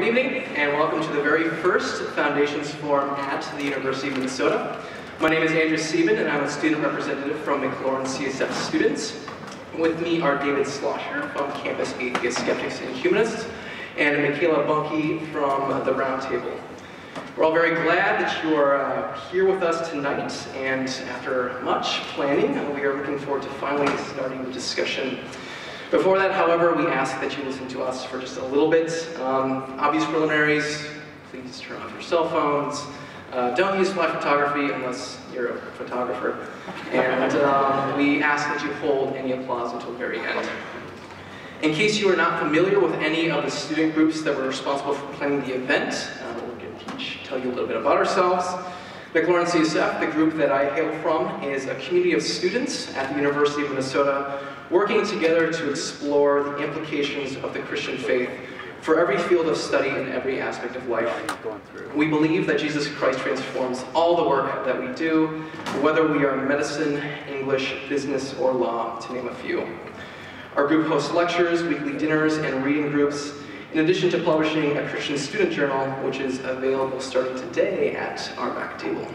evening, and welcome to the very first Foundations Forum at the University of Minnesota. My name is Andrew Sieben, and I'm a student representative from McLaurin CSF students. With me are David Slosher from Campus Atheists, Skeptics, and Humanists, and Michaela Bunke from the Roundtable. We're all very glad that you are here with us tonight, and after much planning, we are looking forward to finally starting the discussion. Before that, however, we ask that you listen to us for just a little bit. Obvious preliminaries, please turn off your cell phones. Don't use flash photography unless you're a photographer. And we ask that you hold any applause until the very end. In case you are not familiar with any of the student groups that were responsible for planning the event, we're going to tell you a little bit about ourselves. McLaurin CSF, the group that I hail from, is a community of students at the University of Minnesota working together to explore the implications of the Christian faith for every field of study and every aspect of life. We believe that Jesus Christ transforms all the work that we do, whether we are in medicine, English, business, or law, to name a few. Our group hosts lectures, weekly dinners, and reading groups, in addition to publishing a Christian student journal, which is available starting today at our back table.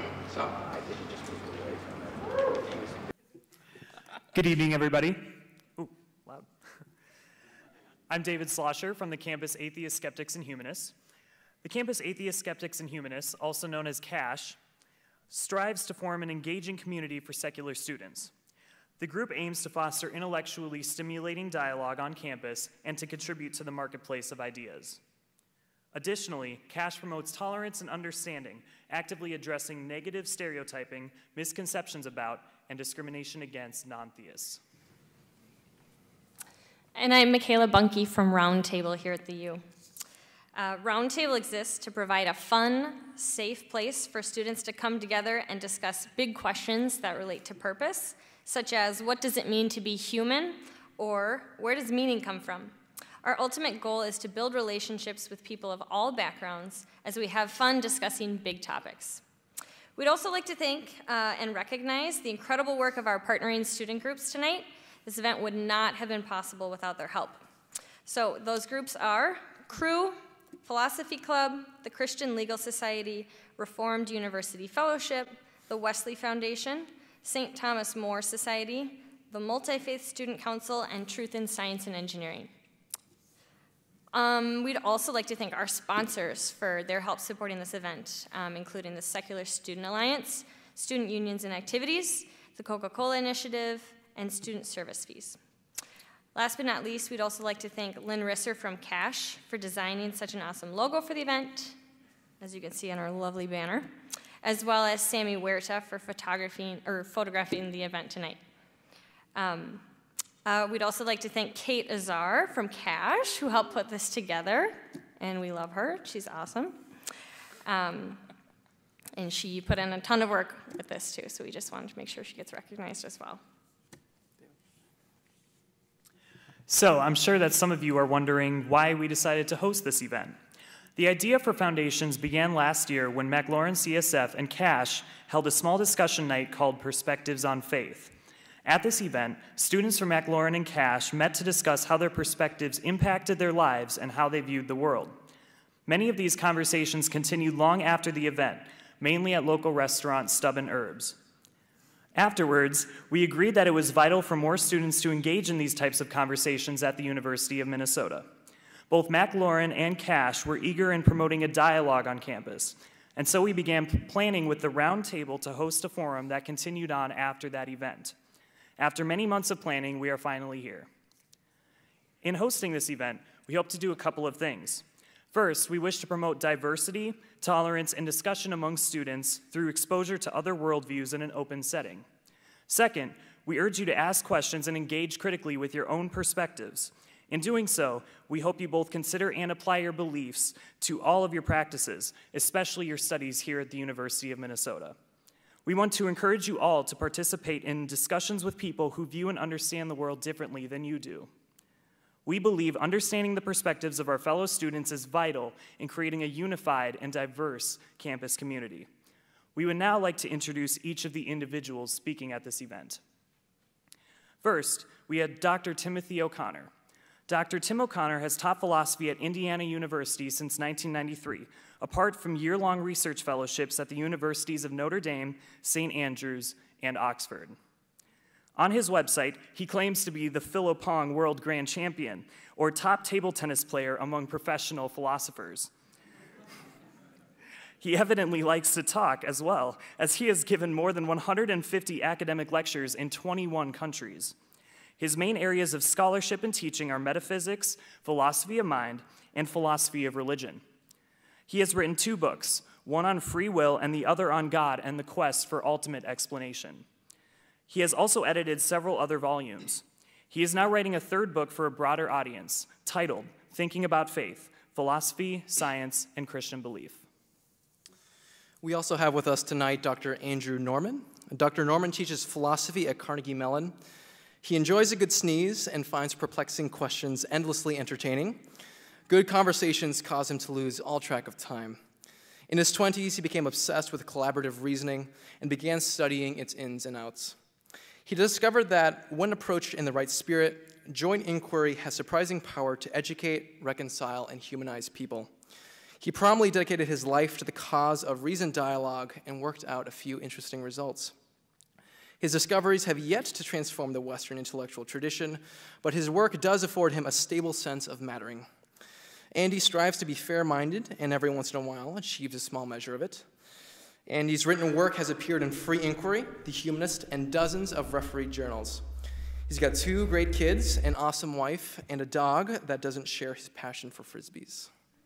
Good evening, everybody. Ooh, loud. I'm David Slosher from the Campus Atheists, Skeptics, and Humanists. The Campus Atheists, Skeptics, and Humanists, also known as CASH, strives to form an engaging community for secular students. The group aims to foster intellectually stimulating dialogue on campus and to contribute to the marketplace of ideas. Additionally, CASH promotes tolerance and understanding, actively addressing negative stereotyping, misconceptions about, and discrimination against non-theists. And I'm Michaela Bunke from Roundtable here at the U. Roundtable exists to provide a fun, safe place for students to come together and discuss big questions that relate to purpose, such as what does it mean to be human, or where does meaning come from? Our ultimate goal is to build relationships with people of all backgrounds as we have fun discussing big topics. We'd also like to thank and recognize the incredible work of our partnering student groups tonight. This event would not have been possible without their help. So those groups are Crew, Philosophy Club, the Christian Legal Society, Reformed University Fellowship, the Wesley Foundation, St. Thomas More Society, the Multi-Faith Student Council, and Truth in Science and Engineering. We'd also like to thank our sponsors for their help supporting this event, including the Secular Student Alliance, Student Unions and Activities, the Coca-Cola Initiative, and student service fees. Last but not least, we'd also like to thank Lynn Risser from CASH for designing such an awesome logo for the event, as you can see on our lovely banner, as well as Sammy Huerta for photographing the event tonight. We'd also like to thank Kate Azar from CASH, who helped put this together, and we love her. She's awesome. And she put in a ton of work with this, too, so we just wanted to make sure she gets recognized as well. So I'm sure that some of you are wondering why we decided to host this event. The idea for Foundations began last year when McLaurin CSF and CASH held a small discussion night called Perspectives on Faith. At this event, students from McLaurin and CASH met to discuss how their perspectives impacted their lives and how they viewed the world. Many of these conversations continued long after the event, mainly at local restaurant Stub and Herbs. Afterwards, we agreed that it was vital for more students to engage in these types of conversations at the University of Minnesota. Both McLaurin and CASH were eager in promoting a dialogue on campus, and so we began planning with the Roundtable to host a forum that continued on after that event. After many months of planning, we are finally here. In hosting this event, we hope to do a couple of things. First, we wish to promote diversity, tolerance, and discussion among students through exposure to other worldviews in an open setting. Second, we urge you to ask questions and engage critically with your own perspectives. In doing so, we hope you both consider and apply your beliefs to all of your practices, especially your studies here at the University of Minnesota. We want to encourage you all to participate in discussions with people who view and understand the world differently than you do. We believe understanding the perspectives of our fellow students is vital in creating a unified and diverse campus community. We would now like to introduce each of the individuals speaking at this event. First, we had Dr. Timothy O'Connor. Dr. Tim O'Connor has taught philosophy at Indiana University since 1993, apart from year-long research fellowships at the universities of Notre Dame, St. Andrews, and Oxford. On his website, he claims to be the Philo-Pong World Grand Champion, or top table tennis player among professional philosophers. He evidently likes to talk as well, as he has given more than 150 academic lectures in 21 countries. His main areas of scholarship and teaching are metaphysics, philosophy of mind, and philosophy of religion. He has written 2 books, one on free will and the other on God and the quest for ultimate explanation. He has also edited several other volumes. He is now writing a 3rd book for a broader audience, titled Thinking About Faith, Philosophy, Science, and Christian Belief. We also have with us tonight Dr. Andrew Norman. Dr. Norman teaches philosophy at Carnegie Mellon. He enjoys a good sneeze and finds perplexing questions endlessly entertaining. Good conversations cause him to lose all track of time. In his 20s, he became obsessed with collaborative reasoning and began studying its ins and outs. He discovered that when approached in the right spirit, joint inquiry has surprising power to educate, reconcile, and humanize people. He promptly dedicated his life to the cause of reasoned dialogue and worked out a few interesting results. His discoveries have yet to transform the Western intellectual tradition, but his work does afford him a stable sense of mattering. Andy strives to be fair-minded and every once in a while achieves a small measure of it. Andy's written work has appeared in Free Inquiry, The Humanist, and dozens of refereed journals. He's got 2 great kids, an awesome wife, and a dog that doesn't share his passion for Frisbees.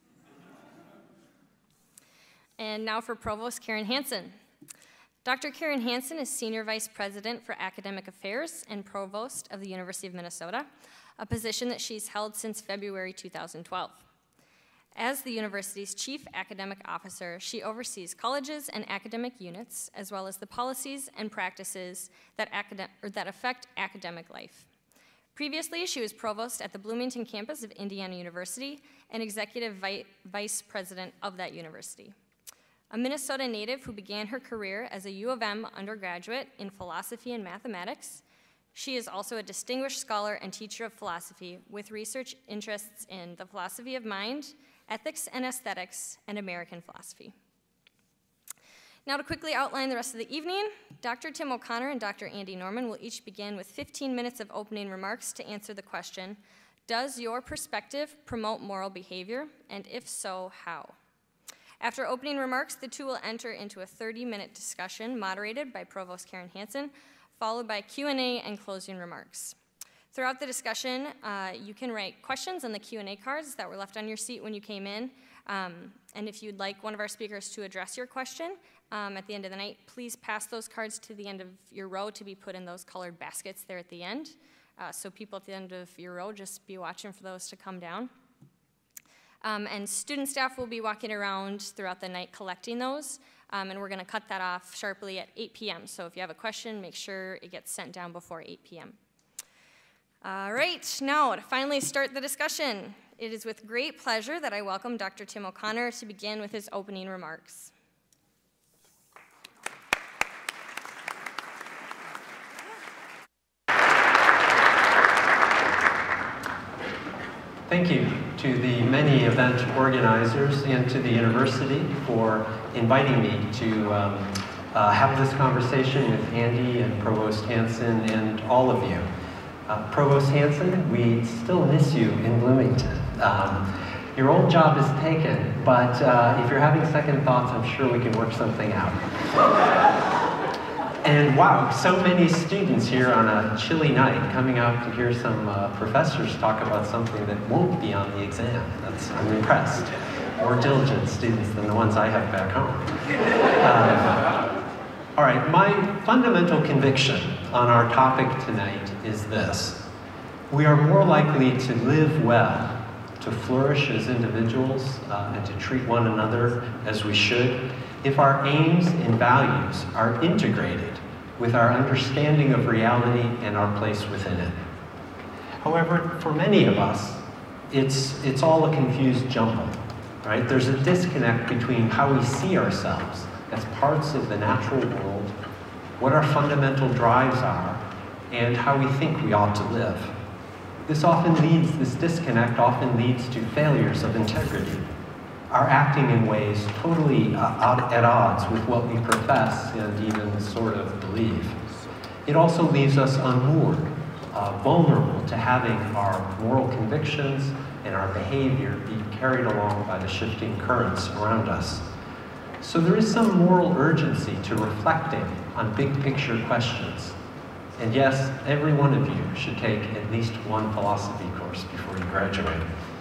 And now for Provost Karen Hanson. Dr. Karen Hanson is Senior Vice President for Academic Affairs and Provost of the University of Minnesota, a position that she's held since February 2012. As the university's Chief Academic Officer, she oversees colleges and academic units, as well as the policies and practices that affect academic life. Previously, she was Provost at the Bloomington campus of Indiana University and Executive Vice President of that university. A Minnesota native who began her career as a U of M undergraduate in philosophy and mathematics, she is also a distinguished scholar and teacher of philosophy with research interests in the philosophy of mind, ethics and aesthetics, and American philosophy. Now to quickly outline the rest of the evening, Dr. Tim O'Connor and Dr. Andy Norman will each begin with 15 minutes of opening remarks to answer the question, does your perspective promote moral behavior, and if so, how? After opening remarks, the 2 will enter into a 30-minute discussion moderated by Provost Karen Hanson, followed by Q&A and closing remarks. Throughout the discussion, you can write questions on the Q&A cards that were left on your seat when you came in. And if you'd like one of our speakers to address your question at the end of the night, please pass those cards to the end of your row to be put in those colored baskets there at the end. So people at the end of your row, just be watching for those to come down. And student staff will be walking around throughout the night collecting those, and we're going to cut that off sharply at 8 p.m. So if you have a question, make sure it gets sent down before 8 p.m. All right, now to finally start the discussion, it is with great pleasure that I welcome Dr. Tim O'Connor to begin with his opening remarks. Thank you to the many event organizers and to the university for inviting me to have this conversation with Andy and Provost Hanson and all of you. Provost Hanson, we still miss you in Bloomington. Your old job is taken, but if you're having second thoughts, I'm sure we can work something out. And wow, so many students here on a chilly night coming out to hear some professors talk about something that won't be on the exam. I'm impressed. More diligent students than the ones I have back home. All right, my fundamental conviction on our topic tonight is this. We are more likely to live well, to flourish as individuals, and to treat one another as we should, if our aims and values are integrated with our understanding of reality and our place within it. However, for many of us, it's all a confused jumble, right? There's a disconnect between how we see ourselves as parts of the natural world, what our fundamental drives are, and how we think we ought to live. This disconnect often leads to failures of integrity, our acting in ways totally at odds with what we profess and even sort of believe. It also leaves us unmoored, vulnerable to having our moral convictions and our behavior be carried along by the shifting currents around us. So there is some moral urgency to reflecting on big picture questions. And yes, every one of you should take at least one philosophy course before you graduate.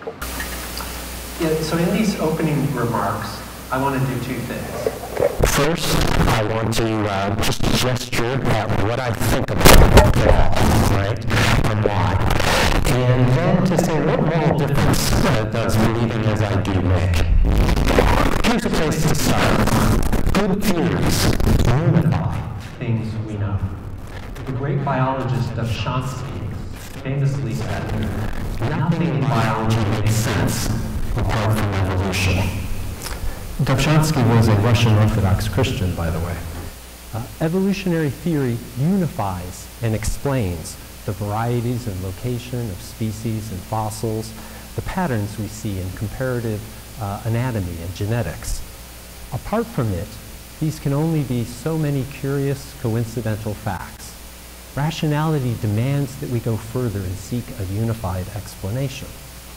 Yeah, so in these opening remarks, I want to do two things. First, I want to just gesture at what I think about it all, right, and why. And then to say what moral difference does believing as I do make. Here's a place to start. Good theories unify things we know. The great biologist Dovzhansky famously said, "Nothing in biology makes sense apart from evolution." Dovzhansky was a Russian Orthodox Christian, by the way. Evolutionary theory unifies and explains the varieties and location of species and fossils, the patterns we see in comparative anatomy and genetics. Apart from it, these can only be so many curious, coincidental facts. Rationality demands that we go further and seek a unified explanation.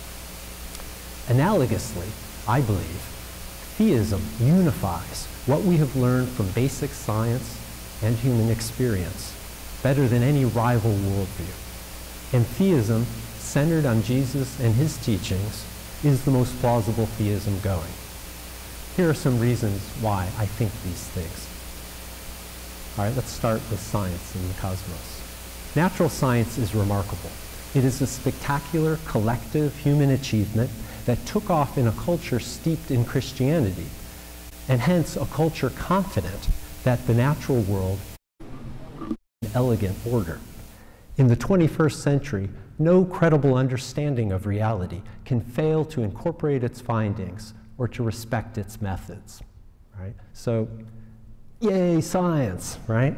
Analogously, I believe, theism unifies what we have learned from basic science and human experience better than any rival worldview. And theism, centered on Jesus and his teachings, is the most plausible theism going. Here are some reasons why I think these things. All right, let's start with science and the cosmos. Natural science is remarkable. It is a spectacular collective human achievement that took off in a culture steeped in Christianity, and hence a culture confident that the natural world is in elegant order. In the 21st century, no credible understanding of reality can fail to incorporate its findings or to respect its methods, right? So, yay, science, right?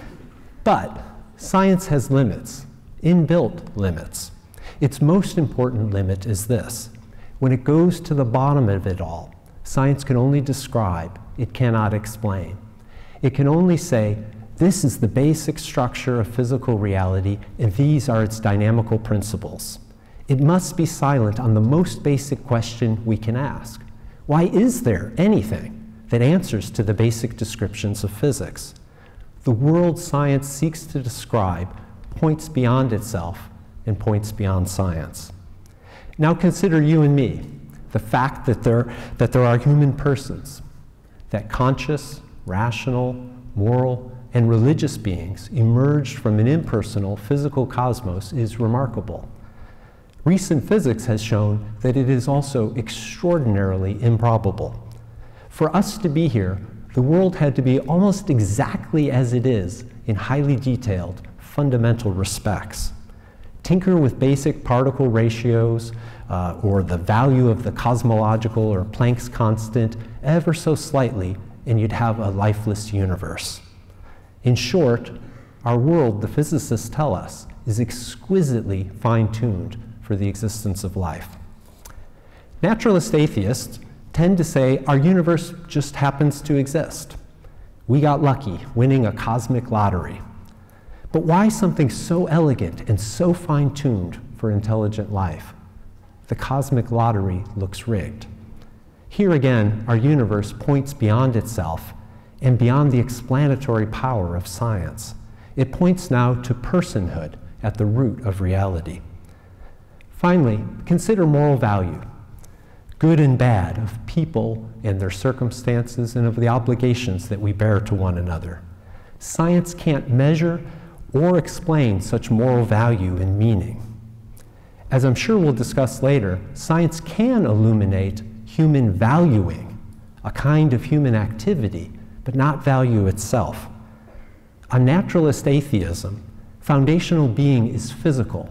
But science has limits, inbuilt limits. Its most important limit is this. When it goes to the bottom of it all, science can only describe, it cannot explain. It can only say, this is the basic structure of physical reality, and these are its dynamical principles. It must be silent on the most basic question we can ask. Why is there anything that answers to the basic descriptions of physics? The world science seeks to describe points beyond itself and points beyond science. Now consider you and me, the fact that there are human persons, that conscious, rational, moral, and religious beings emerged from an impersonal physical cosmos is remarkable. Recent physics has shown that it is also extraordinarily improbable. For us to be here, the world had to be almost exactly as it is in highly detailed, fundamental respects. Tinker with basic particle ratios or the value of the cosmological or Planck's constant ever so slightly, and you'd have a lifeless universe. In short, our world, the physicists tell us, is exquisitely fine-tuned for the existence of life. Naturalist atheists tend to say our universe just happens to exist. We got lucky winning a cosmic lottery. But why something so elegant and so fine-tuned for intelligent life? The cosmic lottery looks rigged. Here again, our universe points beyond itself and beyond the explanatory power of science. It points now to personhood at the root of reality. Finally, consider moral value, good and bad, of people and their circumstances and of the obligations that we bear to one another. Science can't measure or explain such moral value and meaning. As I'm sure we'll discuss later, science can illuminate human valuing, a kind of human activity, but not value itself. On naturalist atheism, foundational being is physical,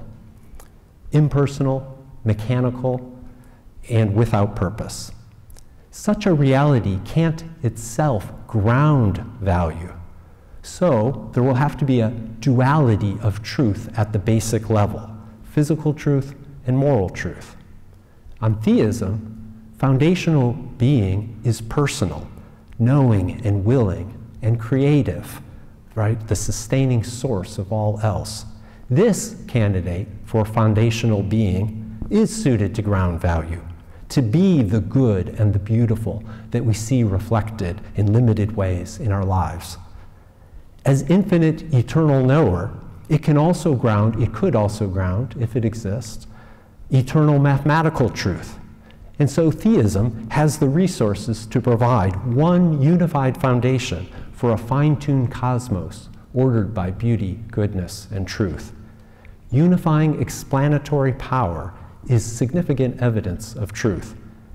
impersonal, mechanical, and without purpose. Such a reality can't itself ground value. So there will have to be a duality of truth at the basic level, physical truth, and moral truth. On theism, foundational being is personal, knowing and willing and creative, right? The sustaining source of all else. This candidate for foundational being is suited to ground value, to be the good and the beautiful that we see reflected in limited ways in our lives. As infinite eternal knower, it could also ground, if it exists, eternal mathematical truth. And so theism has the resources to provide one unified foundation for a fine-tuned cosmos ordered by beauty, goodness, and truth. Unifying explanatory power is significant evidence of truth.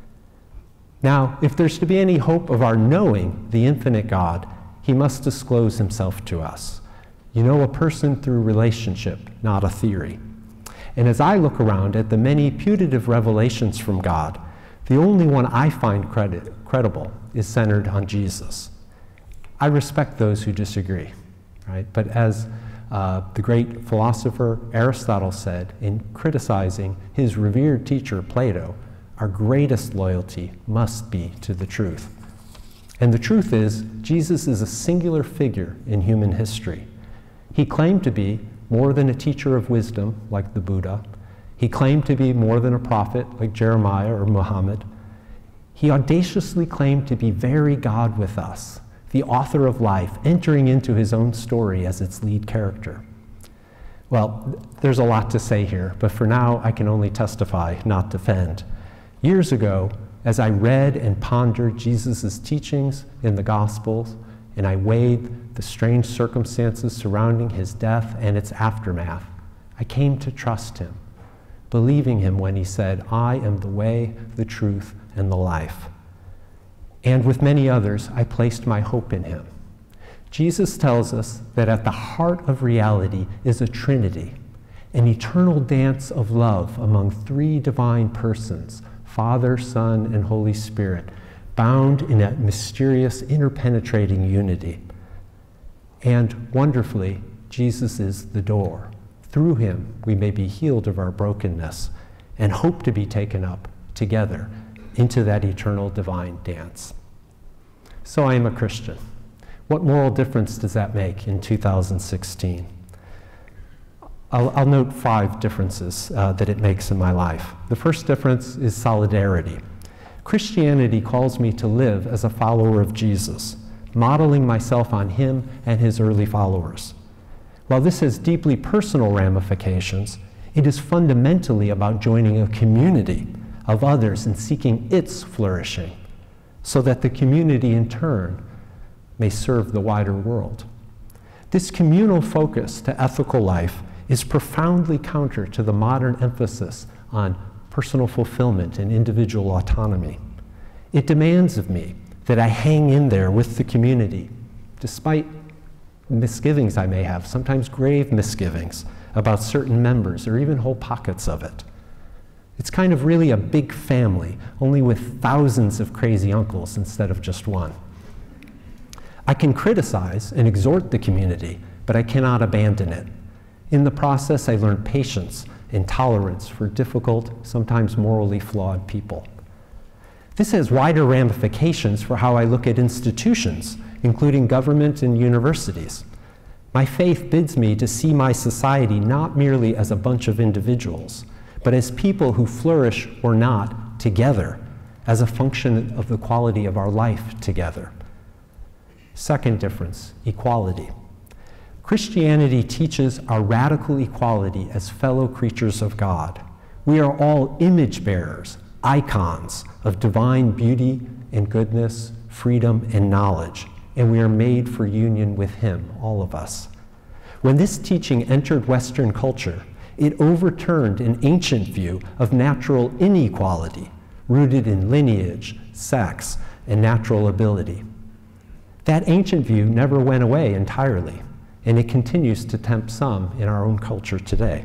Now, if there's to be any hope of our knowing the infinite God, he must disclose himself to us. You know a person through relationship, not a theory. And as I look around at the many putative revelations from God, the only one I find credible is centered on Jesus. I respect those who disagree, right? But as the great philosopher Aristotle said in criticizing his revered teacher Plato, our greatest loyalty must be to the truth. And the truth is, Jesus is a singular figure in human history. He claimed to be more than a teacher of wisdom, like the Buddha. He claimed to be more than a prophet, like Jeremiah or Muhammad. He audaciously claimed to be very God with us, the author of life, entering into his own story as its lead character. Well, there's a lot to say here, but for now, I can only testify, not defend. Years ago, as I read and pondered Jesus' teachings in the Gospels, and I weighed the strange circumstances surrounding his death and its aftermath, I came to trust him, believing him when he said, "I am the way, the truth, and the life." And with many others, I placed my hope in him. Jesus tells us that at the heart of reality is a Trinity, an eternal dance of love among three divine persons, Father, Son, and Holy Spirit, bound in a mysterious, interpenetrating unity. And wonderfully, Jesus is the door. Through him, we may be healed of our brokenness and hope to be taken up together into that eternal divine dance. So I am a Christian. What moral difference does that make in 2016? I'll note 5 differences that it makes in my life. The first difference is solidarity. Christianity calls me to live as a follower of Jesus, modeling myself on him and his early followers. While this has deeply personal ramifications, it is fundamentally about joining a community of others and seeking its flourishing, so that the community in turn may serve the wider world. This communal focus to ethical life is profoundly counter to the modern emphasis on personal fulfillment and individual autonomy. It demands of me that I hang in there with the community, despite misgivings I may have, sometimes grave misgivings about certain members or even whole pockets of it. It's kind of really a big family, only with thousands of crazy uncles instead of just one. I can criticize and exhort the community, but I cannot abandon it. In the process, I learn patience and tolerance for difficult, sometimes morally flawed people. This has wider ramifications for how I look at institutions, including government and universities. My faith bids me to see my society not merely as a bunch of individuals, but as people who flourish or not together, as a function of the quality of our life together. Second difference, equality. Christianity teaches our radical equality as fellow creatures of God. We are all image bearers, icons of divine beauty and goodness, freedom and knowledge, and we are made for union with him, all of us. When this teaching entered Western culture, it overturned an ancient view of natural inequality, rooted in lineage, sex, and natural ability. That ancient view never went away entirely, and it continues to tempt some in our own culture today.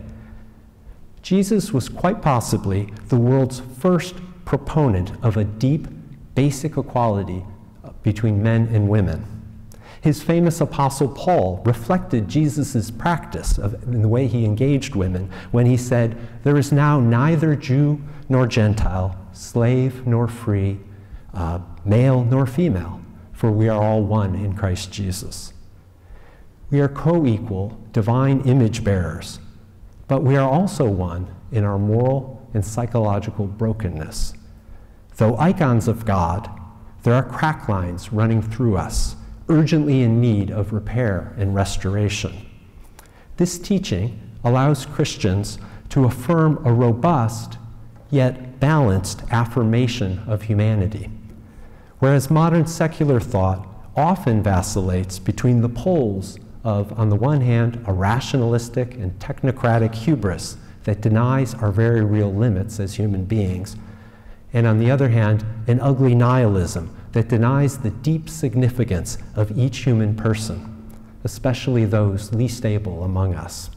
Jesus was quite possibly the world's first proponent of a deep, basic equality between men and women. His famous apostle Paul reflected Jesus' practice in the way he engaged women when he said, "There is now neither Jew nor Gentile, slave nor free, male nor female, for we are all one in Christ Jesus." We are co-equal, divine image bearers, but we are also one in our moral and psychological brokenness. Though icons of God, there are crack lines running through us, urgently in need of repair and restoration. This teaching allows Christians to affirm a robust yet balanced affirmation of humanity, whereas modern secular thought often vacillates between the poles of, on the one hand, a rationalistic and technocratic hubris that denies our very real limits as human beings, and on the other hand, an ugly nihilism that denies the deep significance of each human person, especially those least able among us.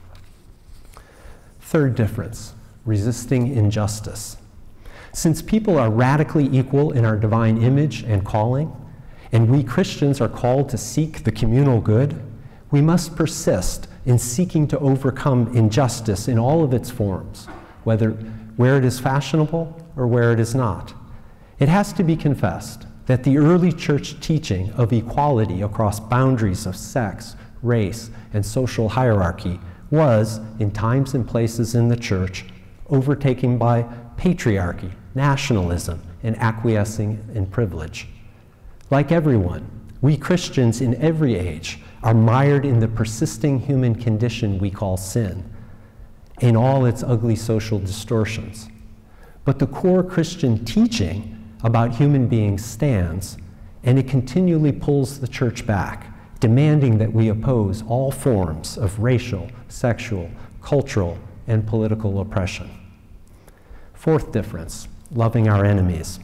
Third difference, resisting injustice. Since people are radically equal in our divine image and calling, and we Christians are called to seek the communal good, we must persist in seeking to overcome injustice in all of its forms, where it is fashionable or where it is not. It has to be confessed that the early church teaching of equality across boundaries of sex, race, and social hierarchy was, in times and places in the church, overtaken by patriarchy, nationalism, and acquiescing in privilege. Like everyone, we Christians in every age are mired in the persisting human condition we call sin, in all its ugly social distortions. But the core Christian teaching about human beings stands, and it continually pulls the church back, demanding that we oppose all forms of racial, sexual, cultural, and political oppression. Fourth difference, loving our enemies.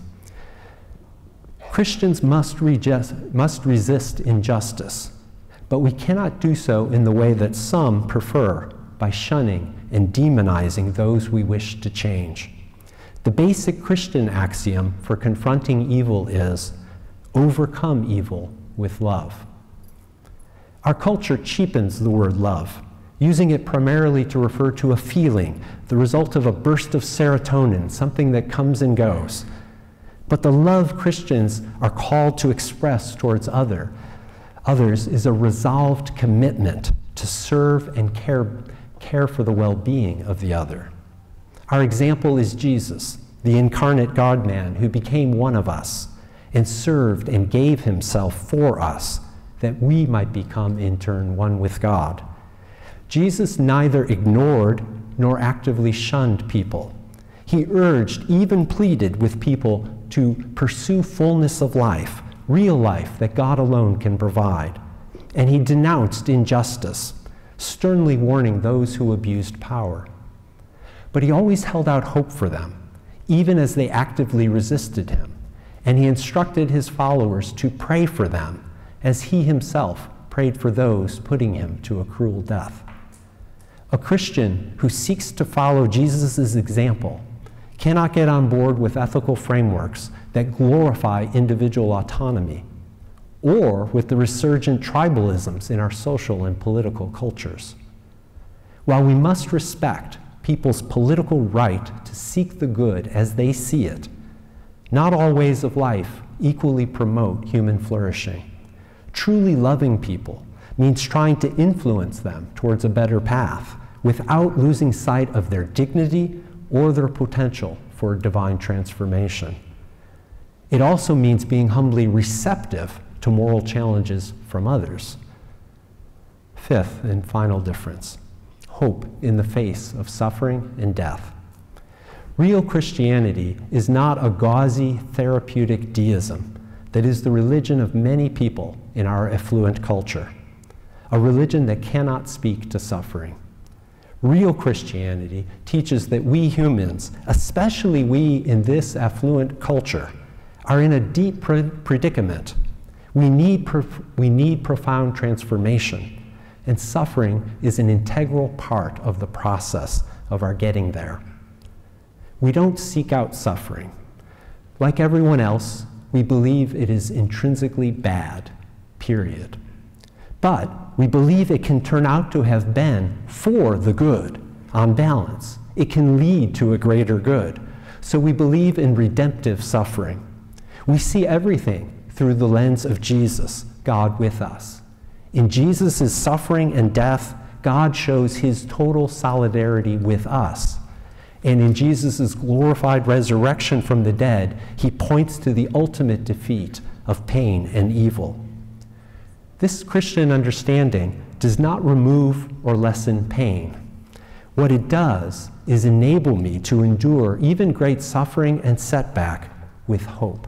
Christians must resist injustice, but we cannot do so in the way that some prefer, by shunning and demonizing those we wish to change. The basic Christian axiom for confronting evil is, overcome evil with love. Our culture cheapens the word love, using it primarily to refer to a feeling, the result of a burst of serotonin, something that comes and goes. But the love Christians are called to express towards others is a resolved commitment to serve and care for the well-being of the other. Our example is Jesus, the incarnate God-man who became one of us and served and gave himself for us that we might become in turn one with God. Jesus neither ignored nor actively shunned people. He urged, even pleaded with people to pursue fullness of life, real life that God alone can provide. And he denounced injustice, sternly warning those who abused power. But he always held out hope for them, even as they actively resisted him. And he instructed his followers to pray for them, as he himself prayed for those putting him to a cruel death. A Christian who seeks to follow Jesus' example cannot get on board with ethical frameworks that glorify individual autonomy, or with the resurgent tribalisms in our social and political cultures. While we must respect people's political right to seek the good as they see it, not all ways of life equally promote human flourishing. Truly loving people means trying to influence them towards a better path without losing sight of their dignity or their potential for divine transformation. It also means being humbly receptive to moral challenges from others. Fifth and final difference, hope in the face of suffering and death. Real Christianity is not a gauzy therapeutic deism that is the religion of many people in our affluent culture, a religion that cannot speak to suffering. Real Christianity teaches that we humans, especially we in this affluent culture, are in a deep predicament. We need profound transformation, and suffering is an integral part of the process of our getting there. We don't seek out suffering. Like everyone else, we believe it is intrinsically bad, period. But we believe it can turn out to have been for the good, on balance. It can lead to a greater good. So we believe in redemptive suffering. We see everything through the lens of Jesus, God with us. In Jesus' suffering and death, God shows his total solidarity with us. And in Jesus' glorified resurrection from the dead, he points to the ultimate defeat of pain and evil. This Christian understanding does not remove or lessen pain. What it does is enable me to endure even great suffering and setback with hope.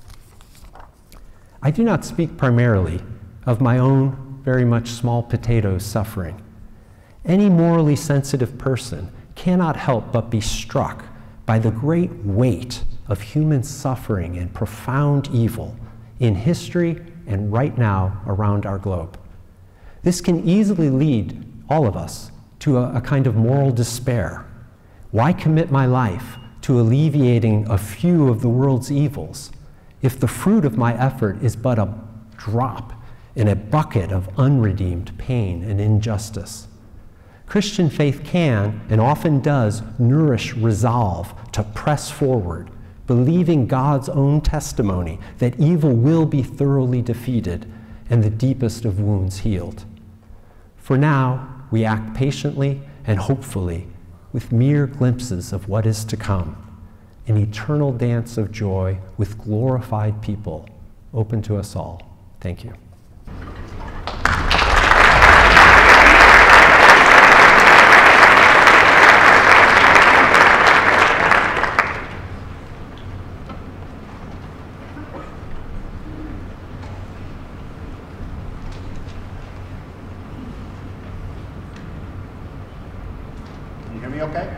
I do not speak primarily of my own very much small potatoes suffering. Any morally sensitive person cannot help but be struck by the great weight of human suffering and profound evil in history and right now around our globe. This can easily lead all of us to a kind of moral despair. Why commit my life to alleviating a few of the world's evils if the fruit of my effort is but a drop in a bucket of unredeemed pain and injustice? Christian faith can, and often does, nourish resolve to press forward, believing God's own testimony that evil will be thoroughly defeated and the deepest of wounds healed. For now, we act patiently and hopefully with mere glimpses of what is to come, an eternal dance of joy with glorified people open to us all. Thank you. Okay?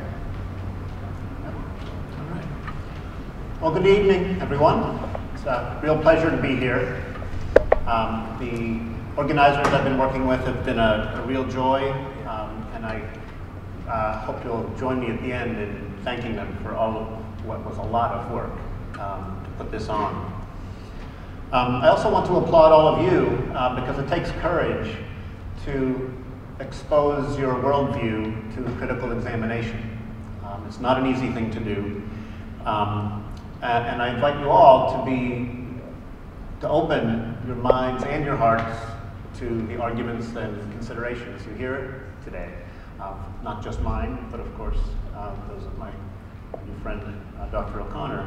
All right. Well, good evening, everyone. It's a real pleasure to be here. The organizers I've been working with have been a real joy, and I hope you'll join me at the end in thanking them for all of what was a lot of work to put this on. I also want to applaud all of you because it takes courage to expose your worldview to critical examination. It's not an easy thing to do. And I invite you all to open your minds and your hearts to the arguments and considerations you hear today. Not just mine, but of course those of my new friend, Dr. O'Connor.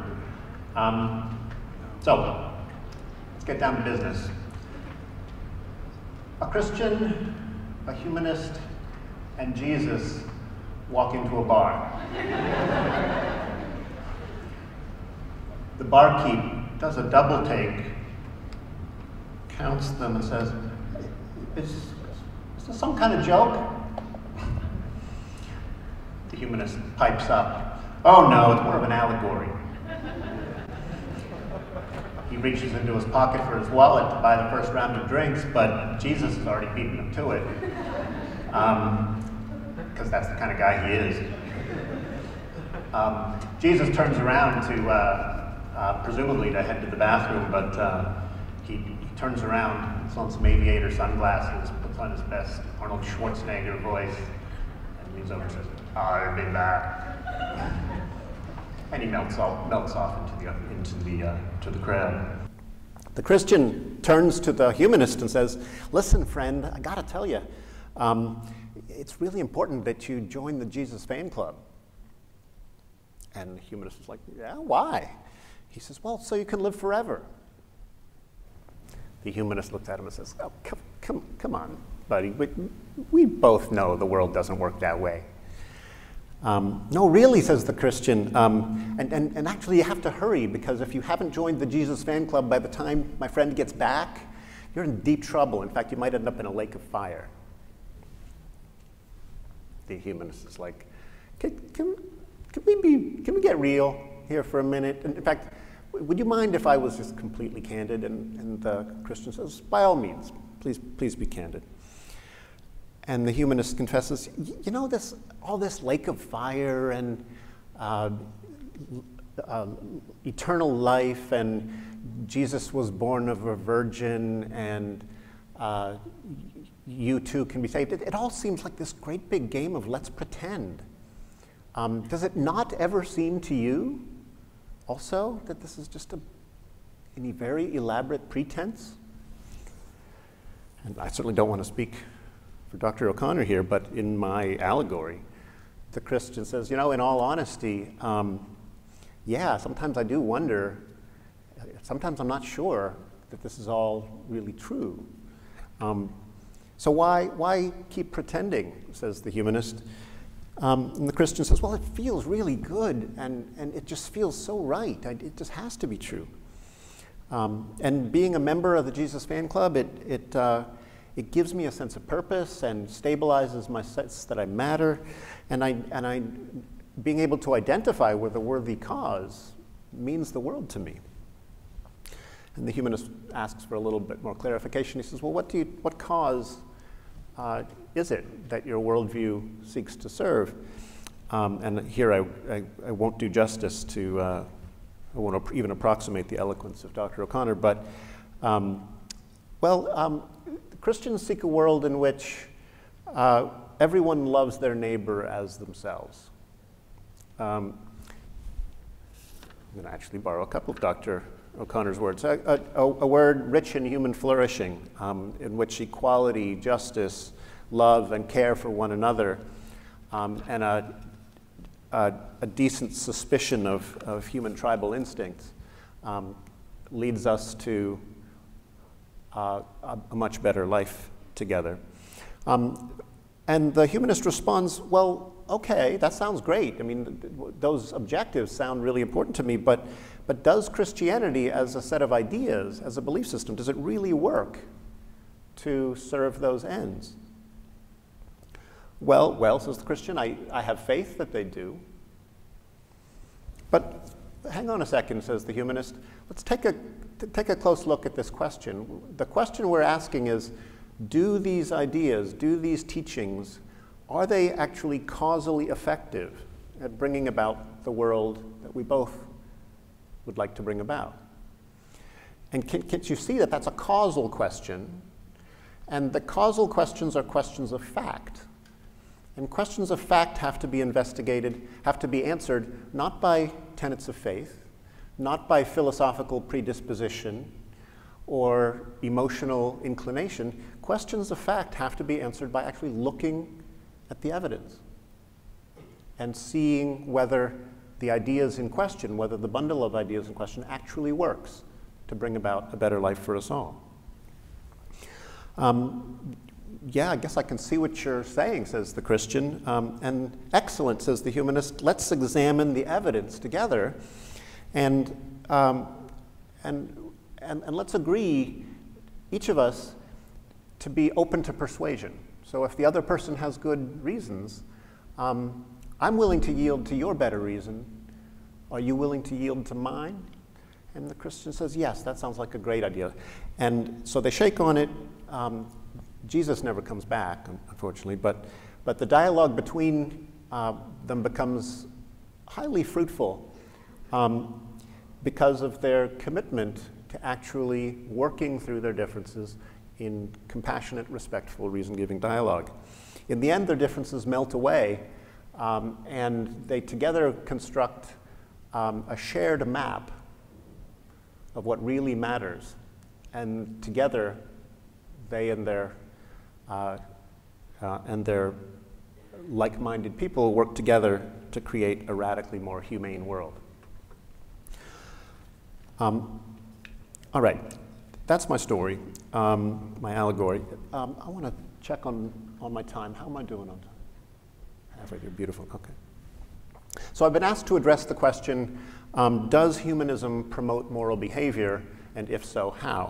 So, let's get down to business. A Christian, a humanist, and Jesus walk into a bar. The barkeep does a double take, counts them and says, is this some kind of joke? The humanist pipes up, oh no, it's more of an allegory. He reaches into his pocket for his wallet to buy the first round of drinks, but Jesus has already beaten him to it. Because that's the kind of guy he is. Jesus turns around to, presumably to head to the bathroom, but he turns around, puts on some aviator sunglasses, puts on his best Arnold Schwarzenegger voice, and leans over and says, I'll be back. And he melts off into the crowd. The Christian turns to the humanist and says, listen, friend, I gotta tell you, it's really important that you join the Jesus fan club. And the humanist is like, yeah, why? He says, well, so you can live forever. The humanist looks at him and says, oh, come on, buddy. We both know the world doesn't work that way. No, really, says the Christian, and actually you have to hurry, because if you haven't joined the Jesus fan club by the time my friend gets back, you're in deep trouble. In fact, you might end up in a lake of fire. The humanist is like, can we get real here for a minute? And in fact, would you mind if I was just completely candid? And the Christian says, by all means, please be candid. And the humanist confesses, you know, all this lake of fire and eternal life, and Jesus was born of a virgin, and you too can be saved. It all seems like this great big game of let's pretend. Does it not ever seem to you also that this is just any very elaborate pretense? And I certainly don't want to speak for Dr. O'Connor here, but in my allegory, the Christian says, you know, in all honesty, yeah, sometimes I do wonder, sometimes I'm not sure that this is all really true. So why keep pretending, says the humanist. And the Christian says, well, it feels really good, and it just feels so right. It just has to be true. And being a member of the Jesus Fan Club, it gives me a sense of purpose and stabilizes my sense that I matter, and I being able to identify with a worthy cause means the world to me. And the humanist asks for a little bit more clarification. He says, well, what cause is it that your worldview seeks to serve? And here I won't do justice to, I won't even approximate the eloquence of Dr. O'Connor, but, Christians seek a world in which everyone loves their neighbor as themselves. I'm going to actually borrow a couple of Dr. O'Connor's words. A word rich in human flourishing, in which equality, justice, love, and care for one another, and a decent suspicion of human tribal instincts leads us to a much better life together. And the humanist responds, well, okay, that sounds great. I mean, those objectives sound really important to me, but does Christianity as a set of ideas, as a belief system, does it really work to serve those ends? Well, says the Christian, I have faith that they do. But hang on a second, says the humanist. Let's take a close look at this question. The question we're asking is, do these ideas, do these teachings, are they actually causally effective at bringing about the world that we both would like to bring about? And can't you see that that's a causal question? And the causal questions are questions of fact. And questions of fact have to be investigated, have to be answered not by tenets of faith, not by philosophical predisposition or emotional inclination. Questions of fact have to be answered by actually looking at the evidence and seeing whether the ideas in question, whether the bundle of ideas in question actually works to bring about a better life for us all. Yeah, I guess I can see what you're saying, says the Christian. And excellent, says the humanist. Let's examine the evidence together, and let's agree, each of us, to be open to persuasion. So if the other person has good reasons, I'm willing to yield to your better reason. Are you willing to yield to mine? And the Christian says, yes, that sounds like a great idea. And so they shake on it. Jesus never comes back, unfortunately, but the dialogue between them becomes highly fruitful because of their commitment to actually working through their differences in compassionate, respectful, reason-giving dialogue. In the end, their differences melt away, and they together construct a shared map of what really matters. And together, they and their like-minded people work together to create a radically more humane world. All right, that's my story, my allegory. I want to check on my time. How am I doing on time? Halfway through, beautiful, okay. So I've been asked to address the question, does humanism promote moral behavior, and if so, how?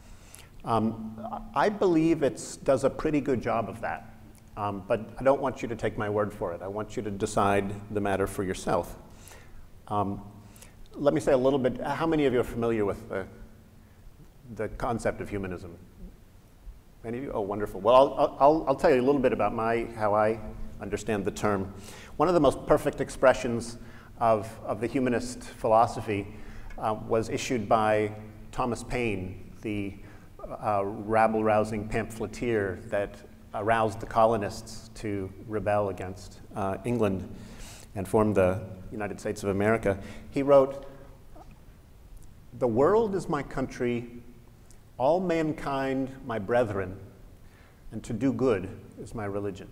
I believe it does a pretty good job of that, but I don't want you to take my word for it. I want you to decide the matter for yourself. Let me say a little bit, how many of you are familiar with the concept of humanism? Any of you? Oh, wonderful. Well, I'll tell you a little bit about how I understand the term. One of the most perfect expressions of the humanist philosophy was issued by Thomas Paine, the rabble-rousing pamphleteer that aroused the colonists to rebel against England and form the United States of America. He wrote, "The world is my country, all mankind my brethren, and to do good is my religion."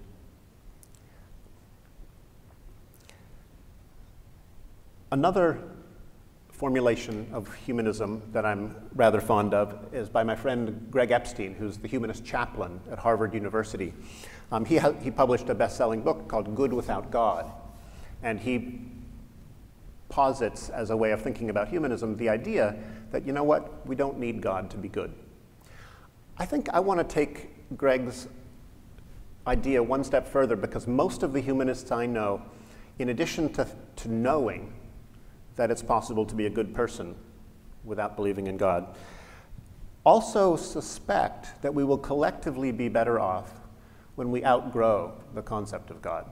Another formulation of humanism that I'm rather fond of is by my friend Greg Epstein, who's the humanist chaplain at Harvard University. He published a best-selling book called Good Without God, and he posits as a way of thinking about humanism the idea that, you know what, we don't need God to be good. I think I want to take Greg's idea one step further, because most of the humanists I know, in addition to knowing that it's possible to be a good person without believing in God, also suspect that we will collectively be better off when we outgrow the concept of God.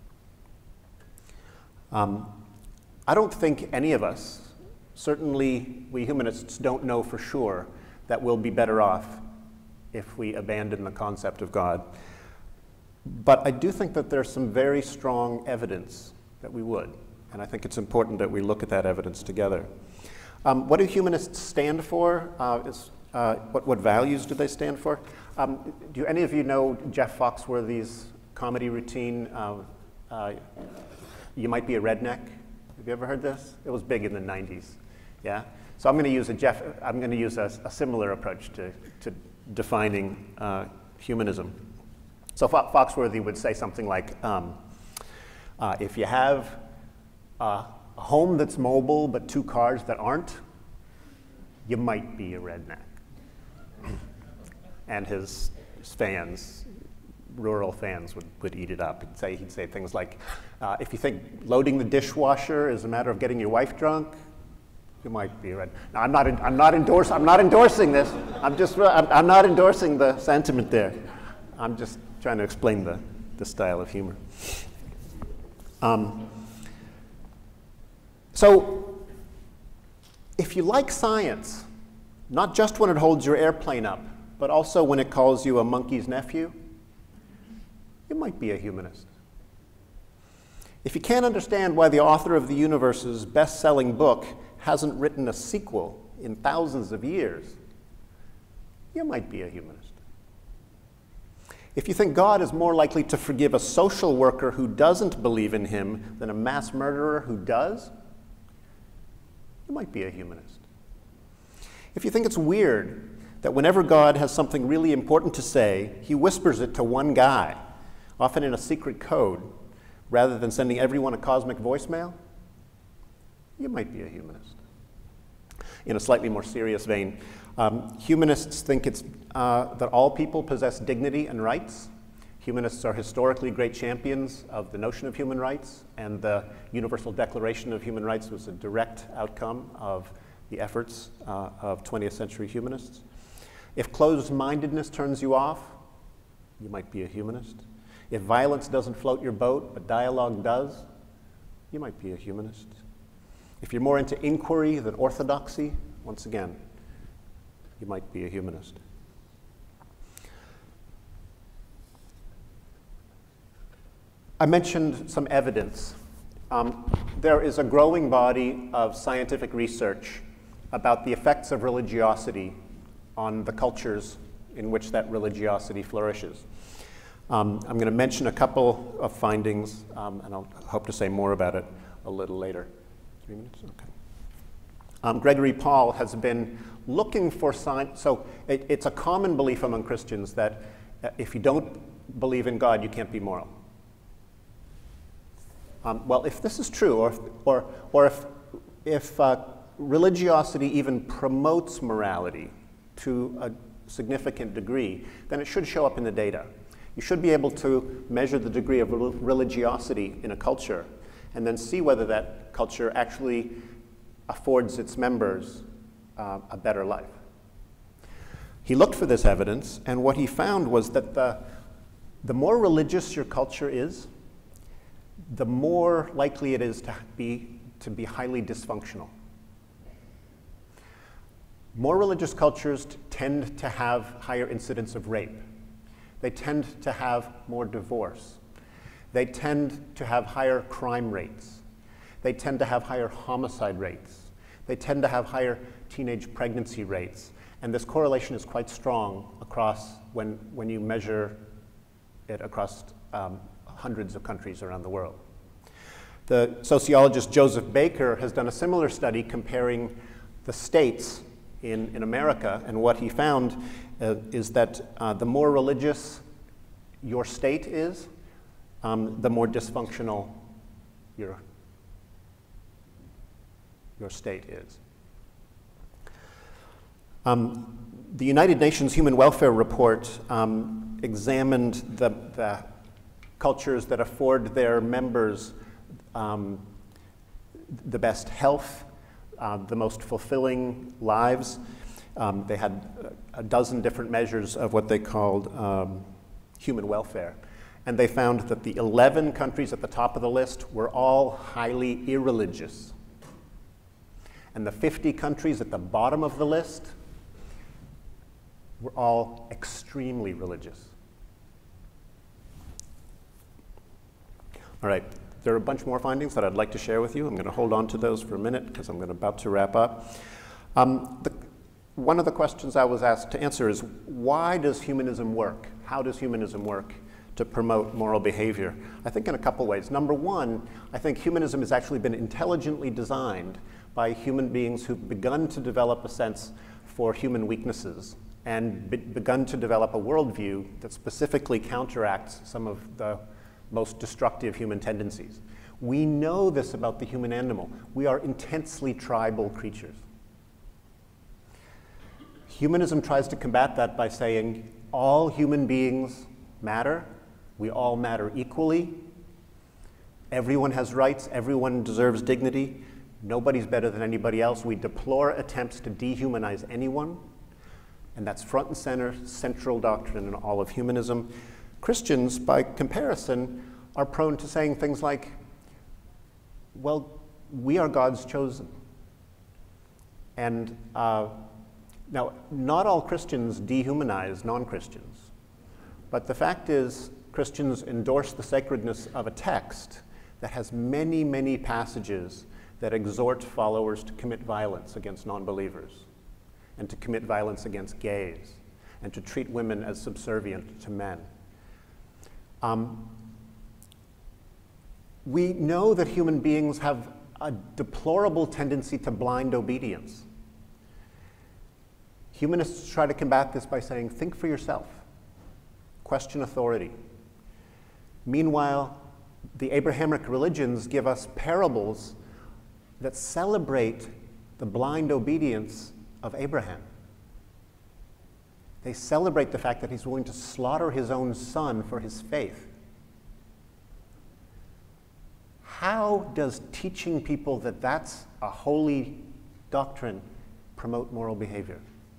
I don't think any of us, certainly we humanists, don't know for sure that we'll be better off if we abandon the concept of God. But I do think that there's some very strong evidence that we would. And I think it's important that we look at that evidence together. What do humanists stand for? What values do they stand for? Do any of you know Jeff Foxworthy's comedy routine, You Might Be a Redneck? Have you ever heard this? It was big in the 90s. Yeah? So I'm going to use a similar approach to defining humanism. So Foxworthy would say something like, if you have a home that's mobile but two cars that aren't, you might be a redneck. And his fans, rural fans, would eat it up. He'd say things like, if you think loading the dishwasher is a matter of getting your wife drunk, you might be a redneck. Now, I'm not endorsing this. I'm not endorsing the sentiment there. I'm just trying to explain the style of humor. So, if you like science, not just when it holds your airplane up, but also when it calls you a monkey's nephew, you might be a humanist. If you can't understand why the author of the universe's best-selling book hasn't written a sequel in thousands of years, you might be a humanist. If you think God is more likely to forgive a social worker who doesn't believe in him than a mass murderer who does, you might be a humanist. If you think it's weird that whenever God has something really important to say, he whispers it to one guy, often in a secret code, rather than sending everyone a cosmic voicemail, you might be a humanist. In a slightly more serious vein, humanists think that all people possess dignity and rights. Humanists are historically great champions of the notion of human rights, and the Universal Declaration of Human Rights was a direct outcome of the efforts of 20th century humanists. If closed-mindedness turns you off, you might be a humanist. If violence doesn't float your boat, but dialogue does, you might be a humanist. If you're more into inquiry than orthodoxy, once again, you might be a humanist. I mentioned some evidence. There is a growing body of scientific research about the effects of religiosity on the cultures in which that religiosity flourishes. I'm going to mention a couple of findings, and I'll hope to say more about it a little later. 3 minutes? Okay. Gregory Paul has been looking for signs. So it's a common belief among Christians that if you don't believe in God, you can't be moral. Well, if this is true, or if religiosity even promotes morality to a significant degree, then it should show up in the data. You should be able to measure the degree of religiosity in a culture and then see whether that culture actually affords its members a better life. He looked for this evidence, and what he found was that the more religious your culture is, the more likely it is to be highly dysfunctional. More religious cultures tend to have higher incidence of rape. They tend to have more divorce. They tend to have higher crime rates. They tend to have higher homicide rates. They tend to have higher teenage pregnancy rates. And this correlation is quite strong across when you measure it across hundreds of countries around the world. The sociologist Joseph Baker has done a similar study comparing the states in America, and what he found is that the more religious your state is, the more dysfunctional your state is. The United Nations Human Welfare Report examined the cultures that afford their members the best health, the most fulfilling lives. They had a dozen different measures of what they called human welfare. And they found that the 11 countries at the top of the list were all highly irreligious. And the 50 countries at the bottom of the list were all extremely religious. All right, there are a bunch more findings that I'd like to share with you. I'm going to hold on to those for a minute because I'm about to wrap up. One of the questions I was asked to answer is, why does humanism work? How does humanism work to promote moral behavior? I think in a couple ways. Number one, I think humanism has actually been intelligently designed by human beings who've begun to develop a sense for human weaknesses and begun to develop a worldview that specifically counteracts some of the most destructive human tendencies. We know this about the human animal. We are intensely tribal creatures. Humanism tries to combat that by saying all human beings matter. We all matter equally. Everyone has rights. Everyone deserves dignity. Nobody's better than anybody else. We deplore attempts to dehumanize anyone. And that's front and center, central doctrine in all of humanism. Christians, by comparison, are prone to saying things like, well, we are God's chosen. And now, not all Christians dehumanize non-Christians. But the fact is, Christians endorse the sacredness of a text that has many, many passages that exhort followers to commit violence against non-believers, and to commit violence against gays, and to treat women as subservient to men. We know that human beings have a deplorable tendency to blind obedience. Humanists try to combat this by saying, think for yourself, question authority. Meanwhile, the Abrahamic religions give us parables that celebrate the blind obedience of Abraham. They celebrate the fact that he's willing to slaughter his own son for his faith. How does teaching people that that's a holy doctrine promote moral behavior?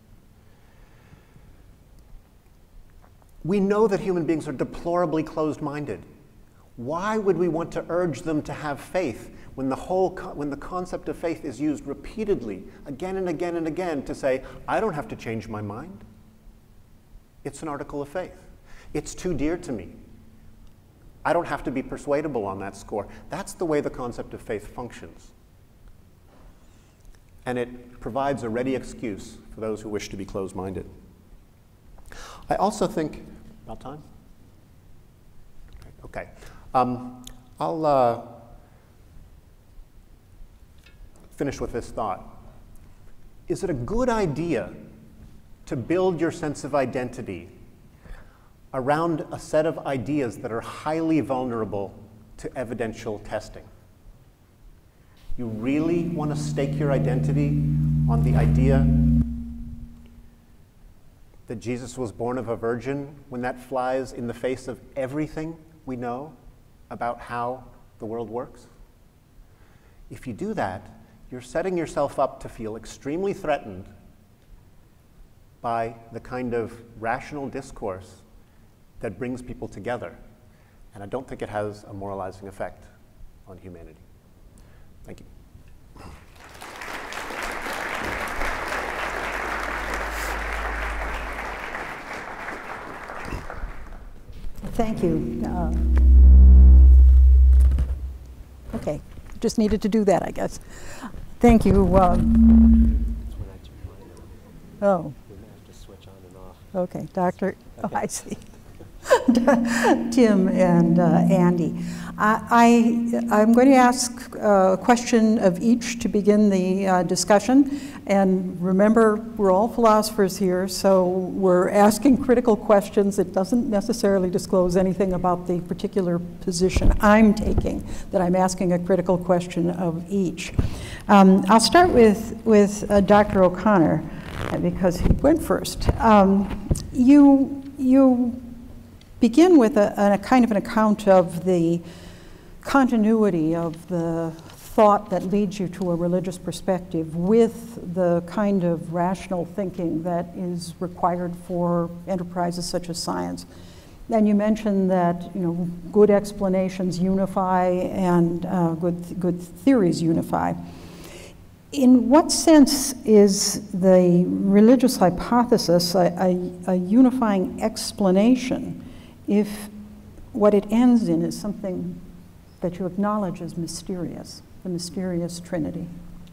We know that human beings are deplorably closed-minded. Why would we want to urge them to have faith when the concept of faith is used repeatedly, again and again and again, to say, I don't have to change my mind. It's an article of faith. It's too dear to me. I don't have to be persuadable on that score. That's the way the concept of faith functions. And it provides a ready excuse for those who wish to be closed-minded. I also think, about time? Okay. I'll finish with this thought. Is it a good idea to build your sense of identity around a set of ideas that are highly vulnerable to evidential testing? You really want to stake your identity on the idea that Jesus was born of a virgin when that flies in the face of everything we know about how the world works? If you do that, you're setting yourself up to feel extremely threatened by the kind of rational discourse that brings people together. And I don't think it has a moralizing effect on humanity. Thank you. Thank you. Okay, just needed to do that, I guess. Thank you. Oh. Okay, Doctor. Oh, I see. Tim and Andy. I'm going to ask a question of each to begin the discussion. And remember, we're all philosophers here, so we're asking critical questions. It doesn't necessarily disclose anything about the particular position I'm taking, that I'm asking a critical question of each. I'll start with Dr. O'Connor, because he went first. You begin with a kind of an account of the continuity of the thought that leads you to a religious perspective with the kind of rational thinking that is required for enterprises such as science. And you mentioned that good explanations unify and good theories unify. In what sense is the religious hypothesis a unifying explanation if what it ends in is something that you acknowledge as mysterious, the mysterious Trinity?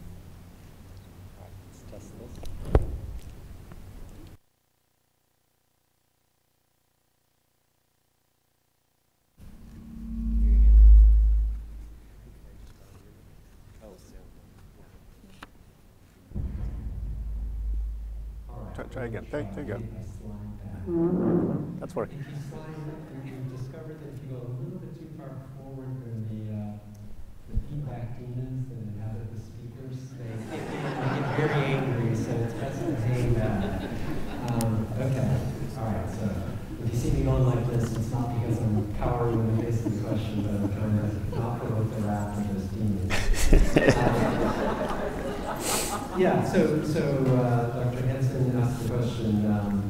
Try again. There you go. That's working. We've discovered that if you go a little bit too far forward, the feedback demons that inhabit the speakers, they get very angry, so it's best to hang back. Okay, all right, so if you see me going like this, it's not because I'm cowering in the face of the question, but I'm trying to not provoke the wrath of those demons. Yeah, so Dr. Hanson asked the question,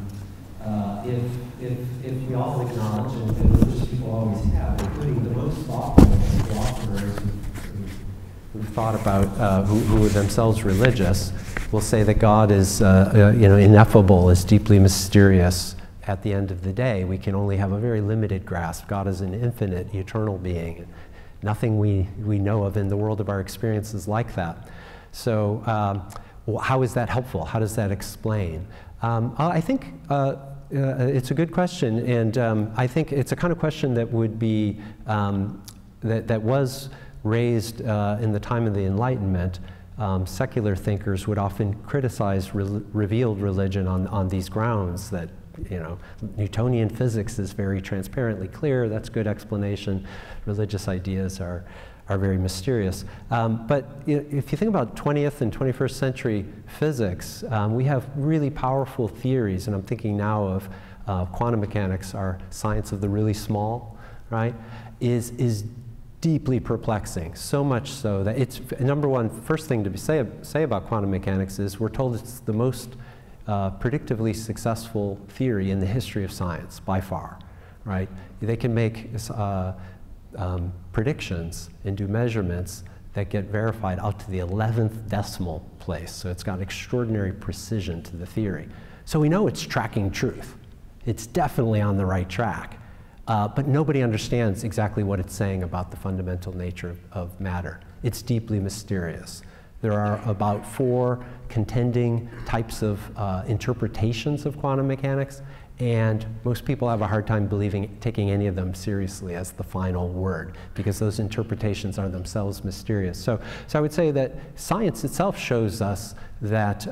if we all acknowledge, and religious people always have, including the most thoughtful philosophers who've thought about, who are themselves religious, will say that God is ineffable, is deeply mysterious. At the end of the day, we can only have a very limited grasp. God is an infinite, eternal being. Nothing we know of in the world of our experience is like that. So how is that helpful? How does that explain? I think it's a good question, and I think it's a kind of question that would be, that was raised in the time of the Enlightenment. Secular thinkers would often criticize revealed religion on these grounds that, Newtonian physics is very transparently clear, that's good explanation. Religious ideas are very mysterious. But if you think about 20th and 21st century physics, we have really powerful theories, and I'm thinking now of quantum mechanics, our science of the really small, right, is deeply perplexing, so much so that it's, number one, first thing to say about quantum mechanics is we're told it's the most predictively successful theory in the history of science, by far, right? They can make predictions and do measurements that get verified out to the 11th decimal place. So it's got extraordinary precision to the theory. So we know it's tracking truth. It's definitely on the right track. But nobody understands exactly what it's saying about the fundamental nature of matter. It's deeply mysterious. There are about 4 contending types of interpretations of quantum mechanics, and most people have a hard time taking any of them seriously as the final word, because those interpretations are themselves mysterious. So I would say that science itself shows us that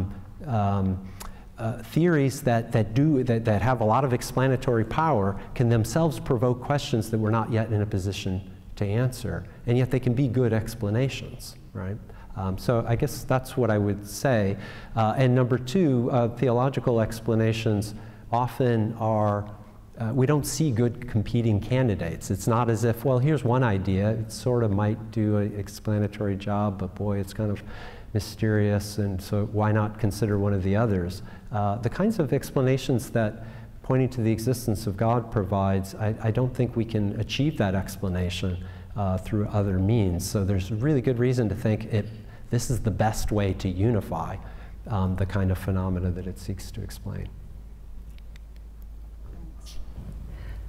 theories that have a lot of explanatory power can themselves provoke questions that we're not yet in a position to answer, and yet they can be good explanations, right? So I guess that's what I would say. And number 2, theological explanations often are, we don't see good competing candidates. It's not as if, well, here's one idea, it sort of might do an explanatory job, but boy, it's kind of mysterious, and so why not consider one of the others? The kinds of explanations that pointing to the existence of God provides, I don't think we can achieve that explanation through other means. So there's really good reason to think this is the best way to unify the kind of phenomena that it seeks to explain.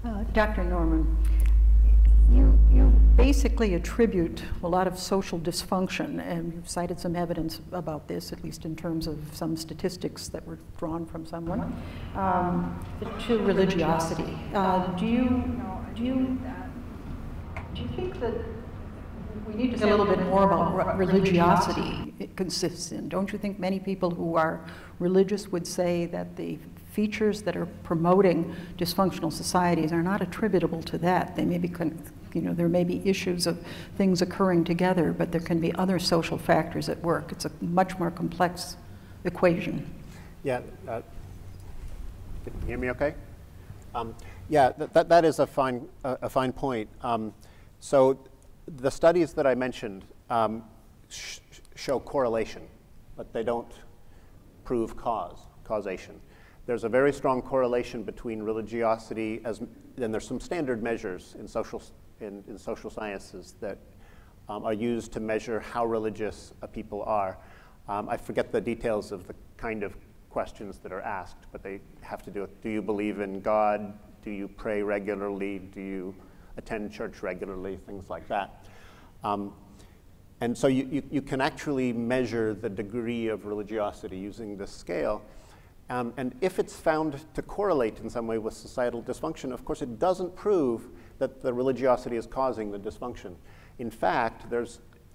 Dr. Norman, you basically attribute a lot of social dysfunction, and you've cited some evidence about this, at least in terms of some statistics that were drawn from someone, to religiosity. Do you think that we need to say a little bit more about what religiosity consists in? Don't you think many people who are religious would say that the features that are promoting dysfunctional societies are not attributable to that? They may be, there may be issues of things occurring together, but there can be other social factors at work. It's a much more complex equation. Yeah, can you hear me okay? Yeah, that is a fine point. So the studies that I mentioned show correlation, but they don't prove causation. There's a very strong correlation between religiosity, and there's some standard measures in social sciences that are used to measure how religious people are. I forget the details of the kind of questions that are asked, but they have to do with, do you believe in God? Do you pray regularly? Do you attend church regularly? Things like that. And so you can actually measure the degree of religiosity using this scale. And if it's found to correlate in some way with societal dysfunction, of course, it doesn't prove that the religiosity is causing the dysfunction. In fact, there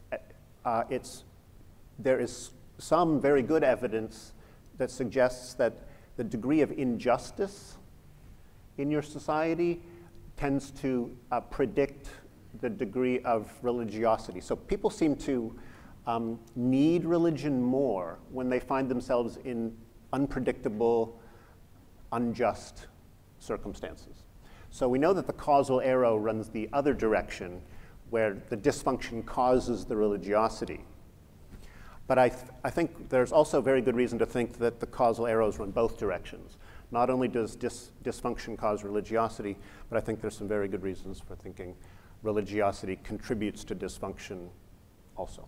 is some very good evidence that suggests that the degree of injustice in your society tends to predict the degree of religiosity. So people seem to need religion more when they find themselves in unpredictable, unjust circumstances. So we know that the causal arrow runs the other direction, where the dysfunction causes the religiosity. But I think there's also very good reason to think that the causal arrows run both directions. Not only does dysfunction cause religiosity, but I think there's some very good reasons for thinking religiosity contributes to dysfunction also.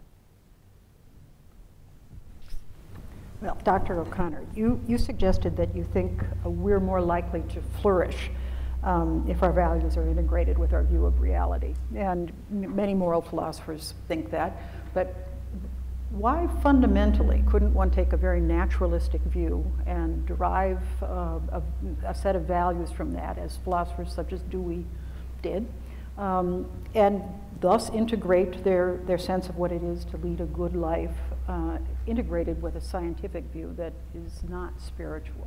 Well, Dr. O'Connor, you suggested that you think we're more likely to flourish if our values are integrated with our view of reality. And many moral philosophers think that. But why fundamentally couldn't one take a very naturalistic view and derive a set of values from that, as philosophers such as Dewey did, and thus integrate their sense of what it is to lead a good life, integrated with a scientific view that is not spiritual?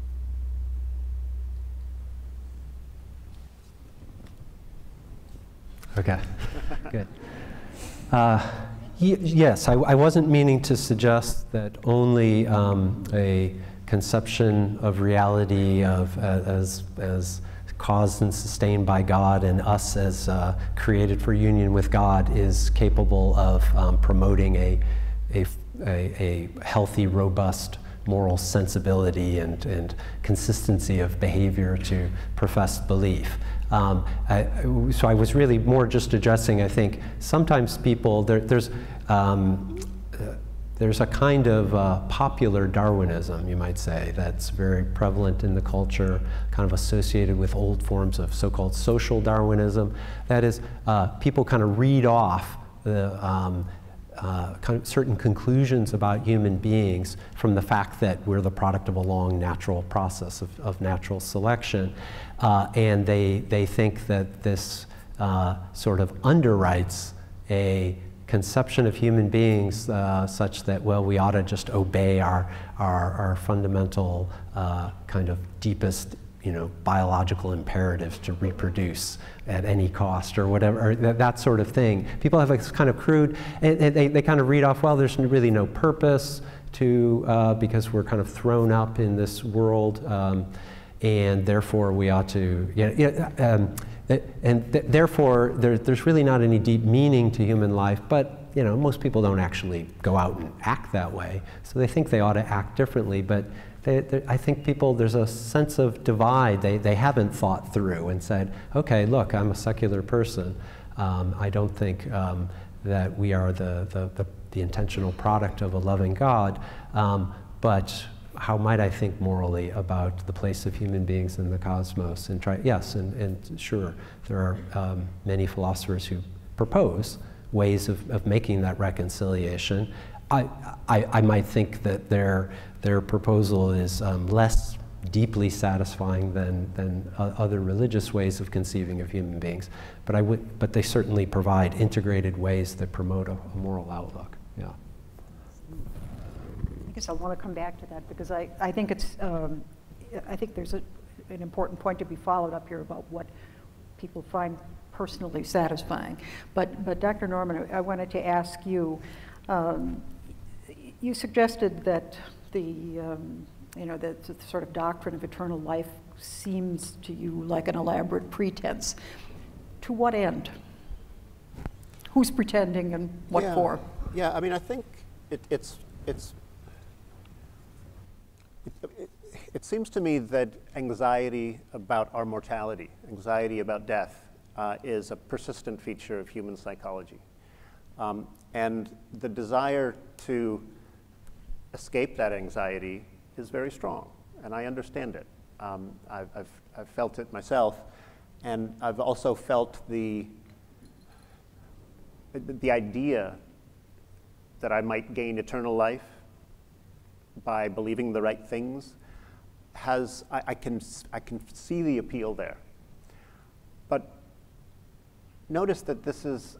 Okay, good. Yes, I wasn't meaning to suggest that only a conception of reality as caused and sustained by God and us as created for union with God is capable of promoting a healthy, robust moral sensibility and consistency of behavior to professed belief. So I was really more just addressing, I think, sometimes people, there's a kind of popular Darwinism, you might say, that's very prevalent in the culture, kind of associated with old forms of so-called social Darwinism. That is, people kind of read off the kind of certain conclusions about human beings from the fact that we're the product of a long natural process of natural selection. And they think that this sort of underwrites a conception of human beings such that, well, we ought to just obey our fundamental kind of deepest, biological imperatives to reproduce at any cost or whatever, or that sort of thing. People have a kind of crude, and they kind of read off, well, there's really no purpose to, because we're kind of thrown up in this world, and therefore we ought to, therefore there's really not any deep meaning to human life, but most people don't actually go out and act that way, so they think they ought to act differently, but I think there's a sense of divide they haven't thought through and said, okay, look, I'm a secular person. I don't think that we are the intentional product of a loving God, but how might I think morally about the place of human beings in the cosmos, and try, yes, and sure, there are many philosophers who propose ways of making that reconciliation. I might think that their proposal is less deeply satisfying than other religious ways of conceiving of human beings, but they certainly provide integrated ways that promote a moral outlook. Yeah. I guess I want to come back to that because I think it's I think there's an important point to be followed up here about what people find personally satisfying. But Dr. Norman, I wanted to ask you. You suggested that the sort of doctrine of eternal life seems to you like an elaborate pretense. To what end? Who's pretending and what for? Yeah, I mean, I think it seems to me that anxiety about our mortality, anxiety about death, is a persistent feature of human psychology. And the desire to escape that anxiety is very strong, and I understand it. I've felt it myself, and I've also felt the idea that I might gain eternal life by believing the right things I can see the appeal there. But notice that this is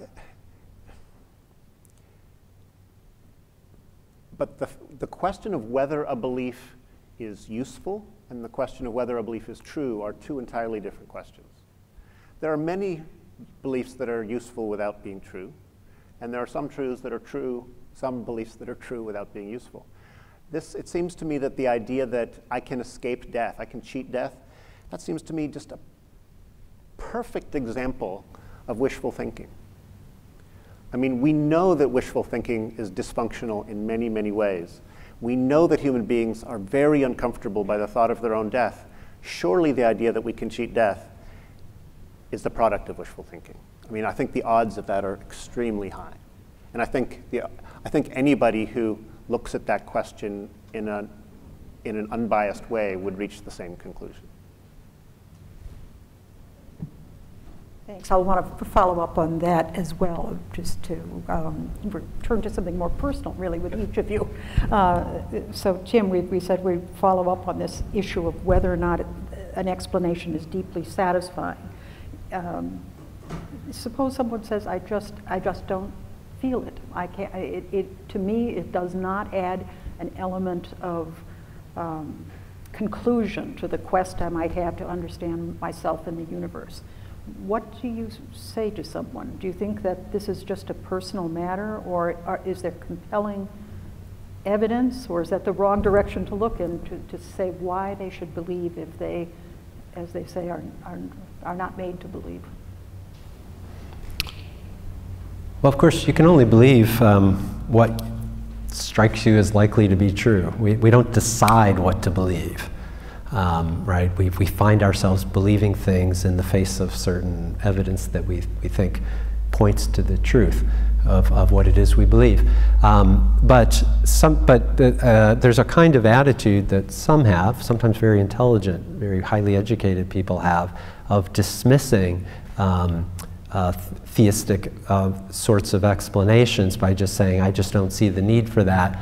but the question of whether a belief is useful and the question of whether a belief is true are two entirely different questions. There are many beliefs that are useful without being true, and there are some truths that are true, some beliefs that are true without being useful. It seems to me that the idea that I can escape death, I can cheat death, that seems to me just a perfect example of wishful thinking. I mean, we know that wishful thinking is dysfunctional in many, many ways. We know that human beings are very uncomfortable by the thought of their own death. Surely the idea that we can cheat death is the product of wishful thinking. I mean, I think the odds of that are extremely high. And I think anybody who looks at that question in an unbiased way would reach the same conclusion. Thanks. I want to follow up on that as well, just to return to something more personal, really, with each of you. So, Tim, we said we'd follow up on this issue of whether or not an explanation is deeply satisfying. Suppose someone says, I just don't feel it. I can't. To me, it does not add an element of conclusion to the quest I might have to understand myself and the universe. What do you say to someone? Do you think that this is just a personal matter, or is there compelling evidence, or is that the wrong direction to look in to say why they should believe if they, as they say, are not made to believe? Well, of course, you can only believe what strikes you as likely to be true. We don't decide what to believe. Right? We find ourselves believing things in the face of certain evidence that we think points to the truth of what it is we believe. But there's a kind of attitude that some have, sometimes very intelligent, very highly educated people have, of dismissing theistic sorts of explanations by just saying, I just don't see the need for that.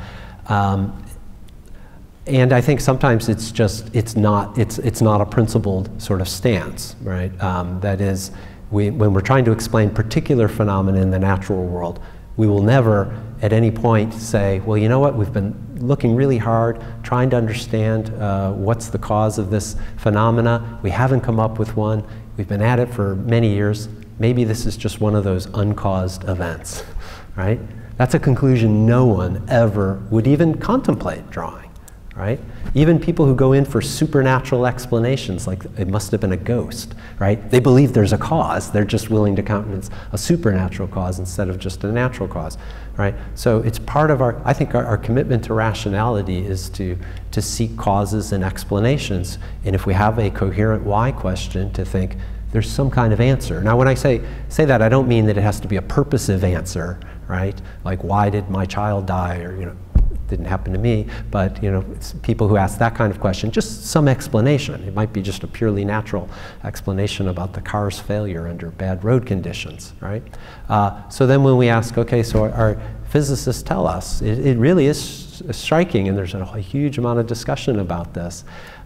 And I think sometimes it's not a principled sort of stance, right? That is, when we're trying to explain particular phenomena in the natural world, we will never at any point say, well, you know what, we've been looking really hard, trying to understand what's the cause of this phenomena. We haven't come up with one. We've been at it for many years. Maybe this is just one of those uncaused events, right? That's a conclusion no one ever would even contemplate drawing. Right? Even people who go in for supernatural explanations, like it must have been a ghost, right? They believe there's a cause. They're just willing to countenance a supernatural cause instead of just a natural cause, right? So it's part of I think our commitment to rationality is to seek causes and explanations. And if we have a coherent why question, to think there's some kind of answer. Now, when I say that, I don't mean that it has to be a purposive answer, right? Like, why did my child die? Or, didn't happen to me, but it's people who ask that kind of question, just some explanation. It might be just a purely natural explanation about the car's failure under bad road conditions, right? So then when we ask, okay, so our physicists tell us, it really is striking, and there's a huge amount of discussion about this.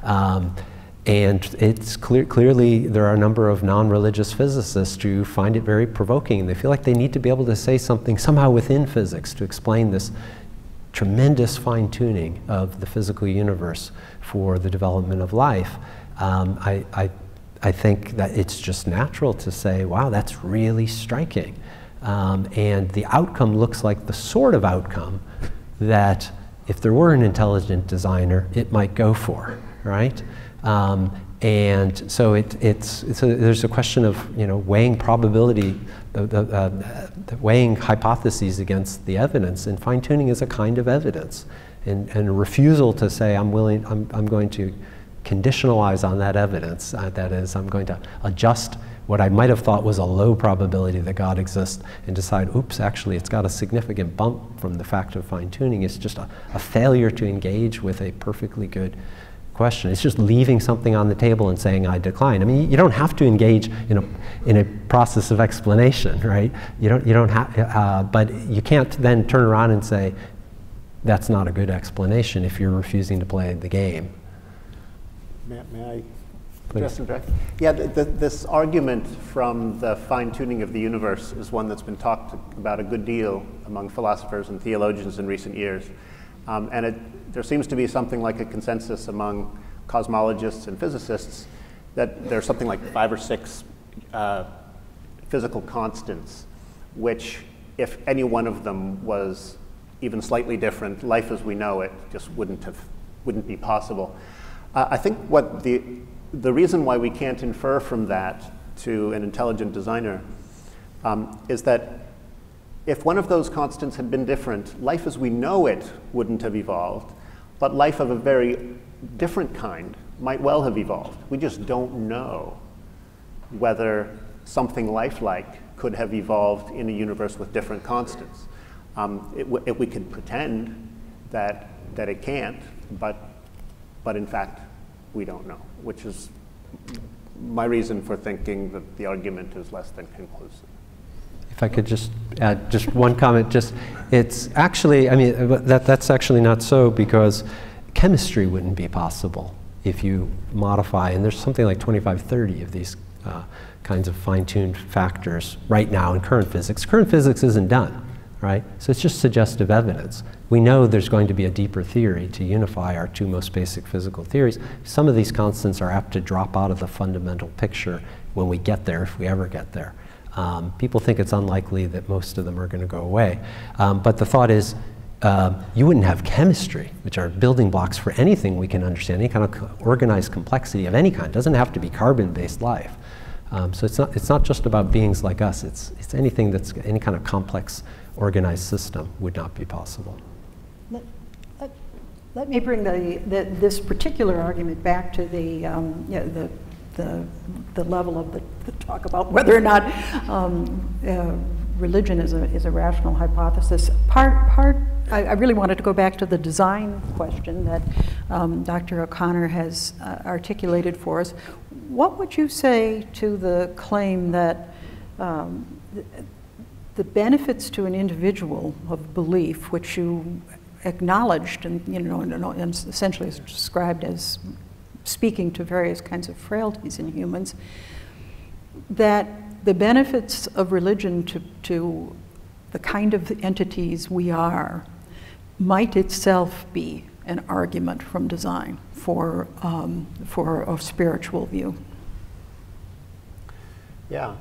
And it's clearly there are a number of non-religious physicists who find it very provoking, and they feel like they need to be able to say something somehow within physics to explain this tremendous fine-tuning of the physical universe for the development of life. I think that it's just natural to say, wow, that's really striking. And the outcome looks like the sort of outcome that if there were an intelligent designer, it might go for, right? And so there's a question of weighing probability, weighing hypotheses against the evidence, and fine-tuning is a kind of evidence, and a refusal to say I'm going to conditionalize on that evidence. That is, I'm going to adjust what I might have thought was a low probability that God exists and decide, oops, actually it's got a significant bump from the fact of fine-tuning. It's just a failure to engage with a perfectly good question. It's just leaving something on the table and saying I decline. I mean, you don't have to engage in a process of explanation, right? You don't have, but you can't then turn around and say that's not a good explanation if you're refusing to play the game. May I address him directly? Yeah, this argument from the fine-tuning of the universe is one that's been talked about a good deal among philosophers and theologians in recent years, and there seems to be something like a consensus among cosmologists and physicists that there's something like 5 or 6 physical constants, which, if any one of them was even slightly different, life as we know it just wouldn't be possible. I think what the reason why we can't infer from that to an intelligent designer is that if one of those constants had been different, life as we know it wouldn't have evolved, but life of a very different kind might well have evolved. We just don't know whether something lifelike could have evolved in a universe with different constants. We could pretend that it can't, but in fact, we don't know, which is my reason for thinking that the argument is less than conclusive. If I could just add just one comment, it's actually, I mean, that's actually not so, because chemistry wouldn't be possible if you modify, and there's something like 25, 30 of these kinds of fine-tuned factors right now in current physics. Current physics isn't done, right? So it's just suggestive evidence. We know there's going to be a deeper theory to unify our 2 most basic physical theories. Some of these constants are apt to drop out of the fundamental picture when we get there, if we ever get there. People think it's unlikely that most of them are going to go away. But the thought is, you wouldn't have chemistry, which are building blocks for anything we can understand, any kind of organized complexity of any kind. It doesn't have to be carbon-based life. So it's not just about beings like us. It's anything that's any kind of complex, organized system would not be possible. Let me bring this particular argument back to the level of the talk about whether or not religion is a rational hypothesis. I really wanted to go back to the design question that Dr. O'Connor has articulated for us. What would you say to the claim that the benefits to an individual of belief, which you acknowledged and essentially is described as speaking to various kinds of frailties in humans, that the benefits of religion to the kind of entities we are might itself be an argument from design for a spiritual view? Yeah.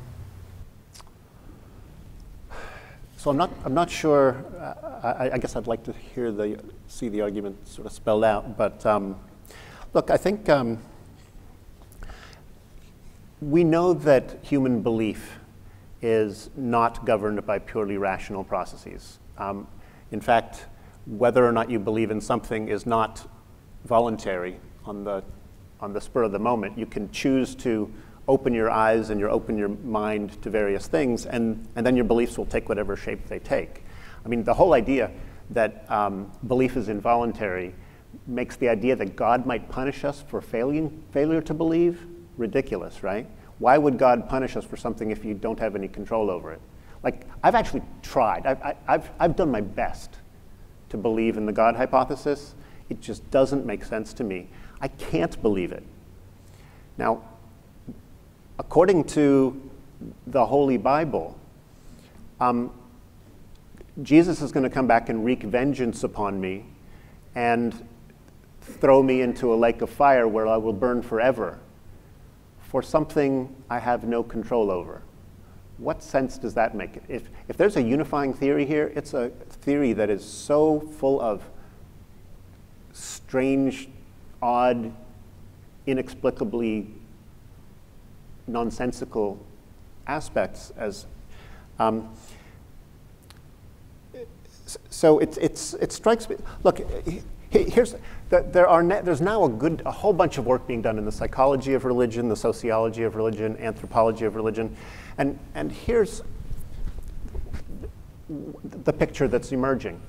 So I'm not sure. I guess I'd like to see the argument sort of spelled out. But look, I think we know that human belief is not governed by purely rational processes. In fact, whether or not you believe in something is not voluntary on the spur of the moment. You can choose to open your eyes and open your mind to various things, and then your beliefs will take whatever shape they take. I mean, the whole idea that belief is involuntary makes the idea that God might punish us for failure to believe ridiculous, right? Why would God punish us for something if you don't have any control over it? Like, I've actually tried. I've done my best to believe in the God hypothesis. It just doesn't make sense to me. I can't believe it. Now, according to the Holy Bible, Jesus is going to come back and wreak vengeance upon me and throw me into a lake of fire where I will burn forever for something I have no control over. What sense does that make? If there's a unifying theory here, it's a theory that is so full of strange, odd, inexplicably nonsensical aspects as so it strikes me. Look, there's now a whole bunch of work being done in the psychology of religion, the sociology of religion, anthropology of religion, and here's the picture that's emerging.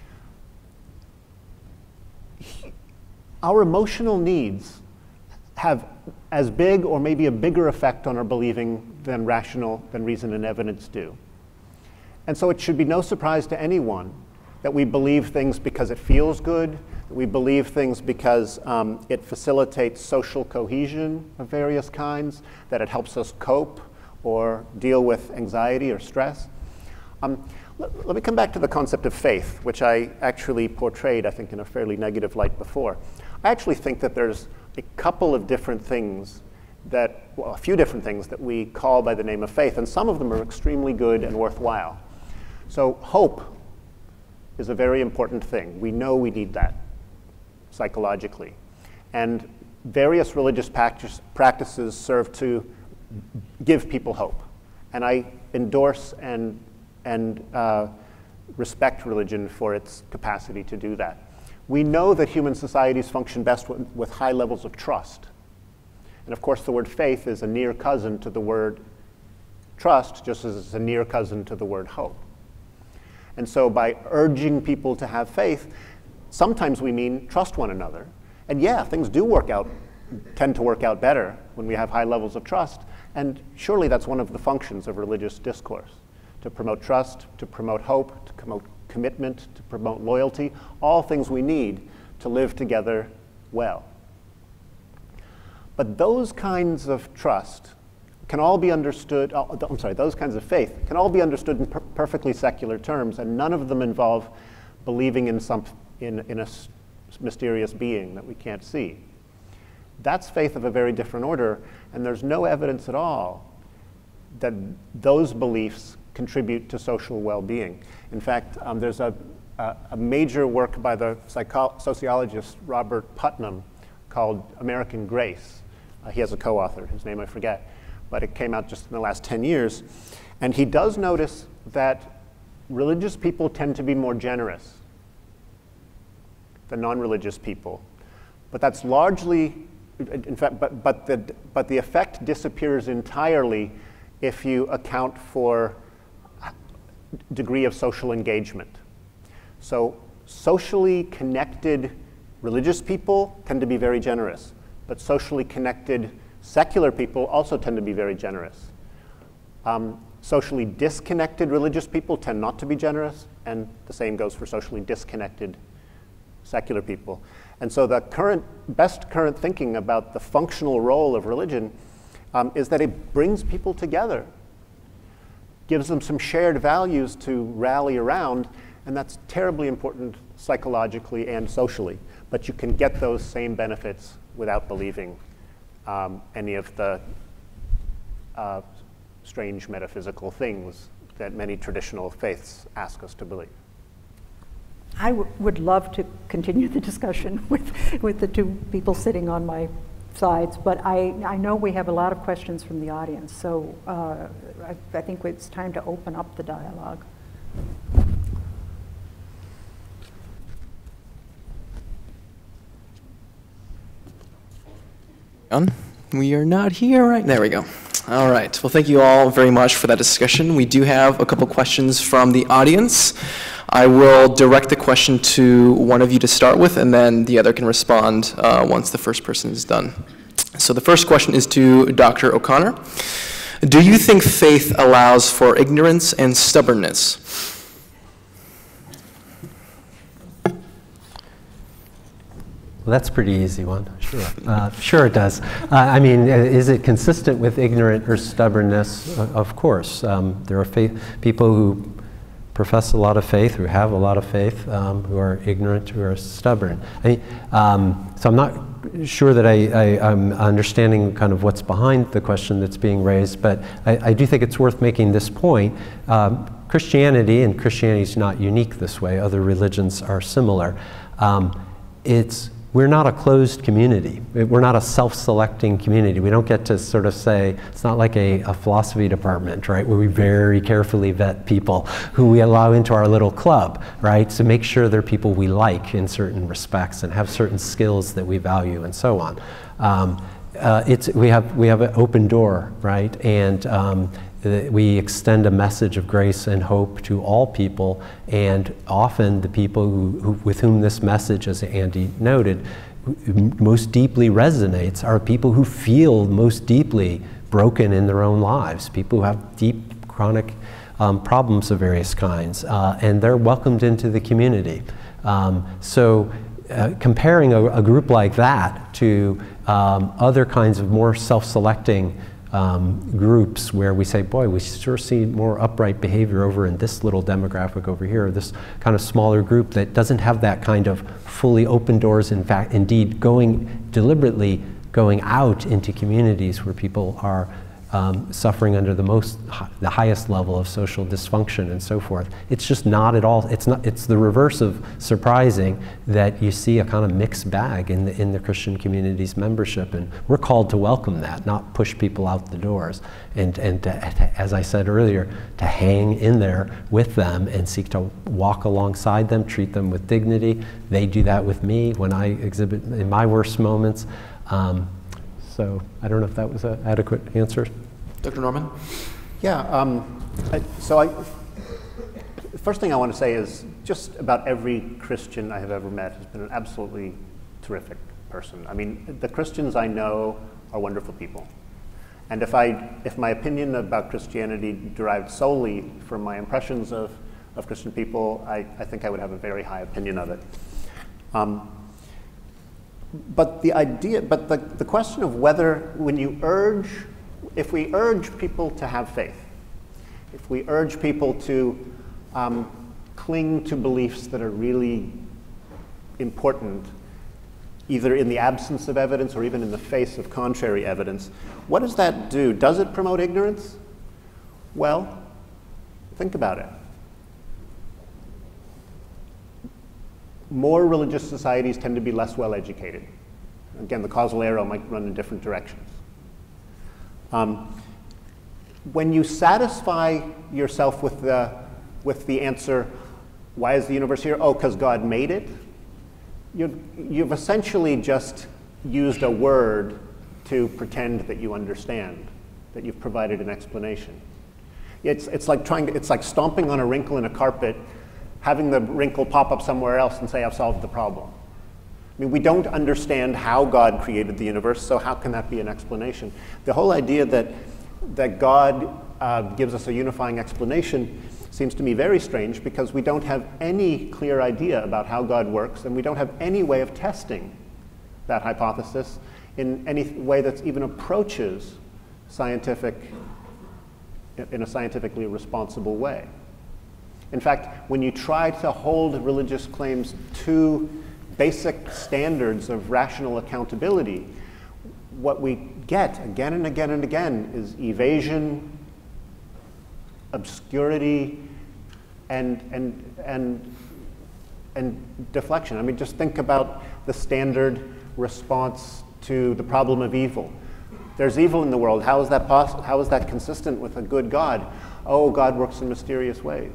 Our emotional needs have as big or maybe a bigger effect on our believing than reason and evidence do. And so it should be no surprise to anyone that we believe things because it feels good, that we believe things because it facilitates social cohesion of various kinds, that it helps us cope or deal with anxiety or stress. Let me come back to the concept of faith, which I actually portrayed, I think, in a fairly negative light before. I actually think that there's a couple of different things a few different things that we call by the name of faith, and some of them are extremely good and worthwhile. So hope is a very important thing. We know we need that psychologically. And various religious practices serve to give people hope. And I endorse and respect religion for its capacity to do that. We know that human societies function best with high levels of trust. And of course, the word faith is a near cousin to the word trust, just as it's a near cousin to the word hope. And so by urging people to have faith, sometimes we mean trust one another. And yeah, things tend to work out better when we have high levels of trust. And surely that's one of the functions of religious discourse, to promote trust, to promote hope, to promote commitment, to promote loyalty, all things we need to live together well. But those kinds of trust can all be understood, those kinds of faith can all be understood in perfectly secular terms, and none of them involve believing in a mysterious being that we can't see. That's faith of a very different order, and there's no evidence at all that those beliefs contribute to social well-being. In fact, there's a major work by the sociologist Robert Putnam called American Grace. He has a co-author, whose name I forget, but it came out just in the last 10 years. And he does notice that religious people tend to be more generous than non-religious people. But that's largely, in fact, but the effect disappears entirely if you account for degree of social engagement. So socially connected religious people tend to be very generous, but socially connected secular people also tend to be very generous. Socially disconnected religious people tend not to be generous, and the same goes for socially disconnected secular people. And so the best current thinking about the functional role of religion is that it brings people together, gives them some shared values to rally around, and that's terribly important psychologically and socially. But you can get those same benefits without believing any of the strange metaphysical things that many traditional faiths ask us to believe. I would love to continue the discussion with the two people sitting on my sides, but I know we have a lot of questions from the audience, so I think it's time to open up the dialogue. We are not here, right? There we go. All right. Well, thank you all very much for that discussion. We do have a couple questions from the audience. I will direct the question to one of you to start with, and then the other can respond once the first person is done. So the first question is to Dr. O'Connor. Do you think faith allows for ignorance and stubbornness? Well, that's a pretty easy one. Sure. Sure it does. I mean, is it consistent with ignorant or stubbornness? Of course. There are people who profess a lot of faith, who have a lot of faith, who are ignorant, who are stubborn. I mean, so I'm not sure that I'm understanding kind of what's behind the question that's being raised, but I do think it's worth making this point. Christianity, and Christianity is not unique this way, other religions are similar. We're not a closed community. We're not a self-selecting community. We don't get to sort of say, it's not like a philosophy department, right, where we very carefully vet people who we allow into our little club, right, to make sure they're people we like in certain respects and have certain skills that we value and so on. We have an open door, right, and we extend a message of grace and hope to all people, and often the people with whom this message, as Andy noted, most deeply resonates are people who feel most deeply broken in their own lives, people who have deep chronic problems of various kinds, and they're welcomed into the community. Comparing a group like that to other kinds of more self-selecting groups where we say, boy, we sure see more upright behavior over in this little demographic over here, this kind of smaller group that doesn't have that kind of fully open doors, in fact, indeed deliberately going out into communities where people are suffering under the highest level of social dysfunction and so forth. It's just not at all, it's the reverse of surprising that you see a kind of mixed bag in the Christian community's membership, and we're called to welcome that, not push people out the doors, and as I said earlier, to hang in there with them and seek to walk alongside them, treat them with dignity. They do that with me when I exhibit in my worst moments. So I don't know if that was an adequate answer. Dr. Norman? Yeah, the first thing I want to say is just about every Christian I have ever met has been an absolutely terrific person. I mean, the Christians I know are wonderful people. And if my opinion about Christianity derived solely from my impressions of Christian people, I think I would have a very high opinion of it. But the question of whether, if we urge people to have faith, if we urge people to cling to beliefs that are really important, either in the absence of evidence or even in the face of contrary evidence, what does that do? Does it promote ignorance? Well, think about it. More religious societies tend to be less well educated. Again, the causal arrow might run in different directions. When you satisfy yourself with the answer, why is the universe here? Oh, because God made it. You've essentially just used a word to pretend that you understand, that you've provided an explanation. It's like stomping on a wrinkle in a carpet, having the wrinkle pop up somewhere else and say, I've solved the problem. I mean, we don't understand how God created the universe, so how can that be an explanation? The whole idea that God gives us a unifying explanation seems to me very strange, because we don't have any clear idea about how God works, and we don't have any way of testing that hypothesis in any way that even approaches in a scientifically responsible way. In fact, when you try to hold religious claims to basic standards of rational accountability, what we get again and again and again is evasion, obscurity, and deflection. I mean, just think about the standard response to the problem of evil. There's evil in the world. How is that possible? How is that consistent with a good God? Oh, God works in mysterious ways.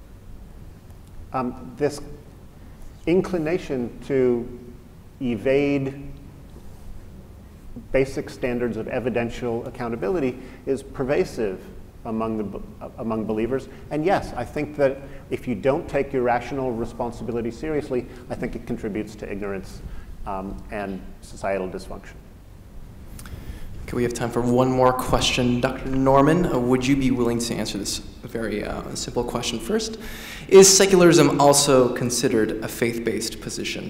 This inclination to evade basic standards of evidential accountability is pervasive among believers. And yes, I think that if you don't take your rational responsibility seriously, I think it contributes to ignorance and societal dysfunction. Okay, we have time for one more question. Dr. Norman, would you be willing to answer this very simple question first? Is secularism also considered a faith-based position?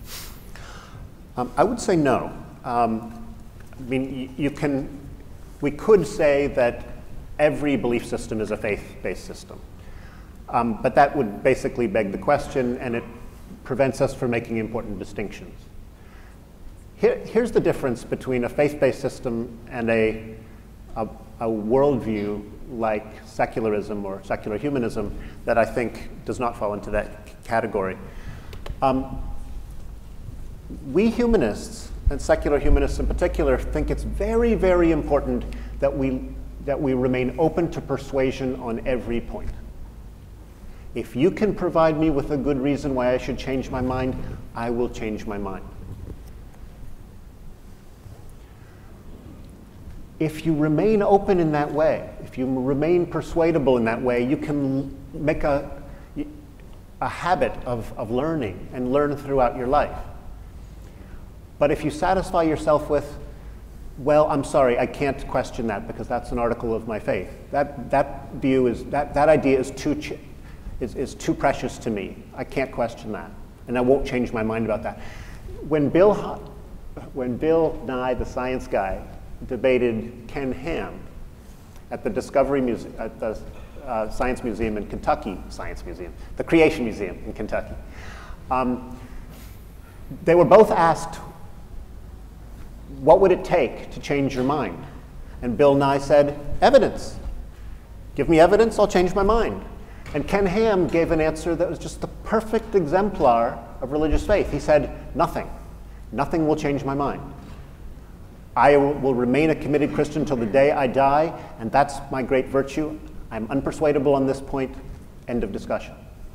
I would say no. I mean, we could say that every belief system is a faith-based system. But that would basically beg the question, and it prevents us from making important distinctions. Here's the difference between a faith-based system and a worldview like secularism or secular humanism that I think does not fall into that category. We humanists, and secular humanists in particular, think it's very, very important that we remain open to persuasion on every point. If you can provide me with a good reason why I should change my mind, I will change my mind. If you remain open in that way, if you remain persuadable in that way, you can make a habit of learning and learn throughout your life. But if you satisfy yourself with, well, I'm sorry, I can't question that because that's an article of my faith. That idea is too precious to me. I can't question that, and I won't change my mind about that. When Bill Nye, the science guy, debated Ken Ham at the Discovery Museum, at the Science Museum in Kentucky, the Creation Museum in Kentucky. They were both asked, what would it take to change your mind? And Bill Nye said, evidence. Give me evidence, I'll change my mind. And Ken Ham gave an answer that was just the perfect exemplar of religious faith. He said, nothing. Nothing will change my mind. I will remain a committed Christian till the day I die, and that's my great virtue. I'm unpersuadable on this point. End of discussion.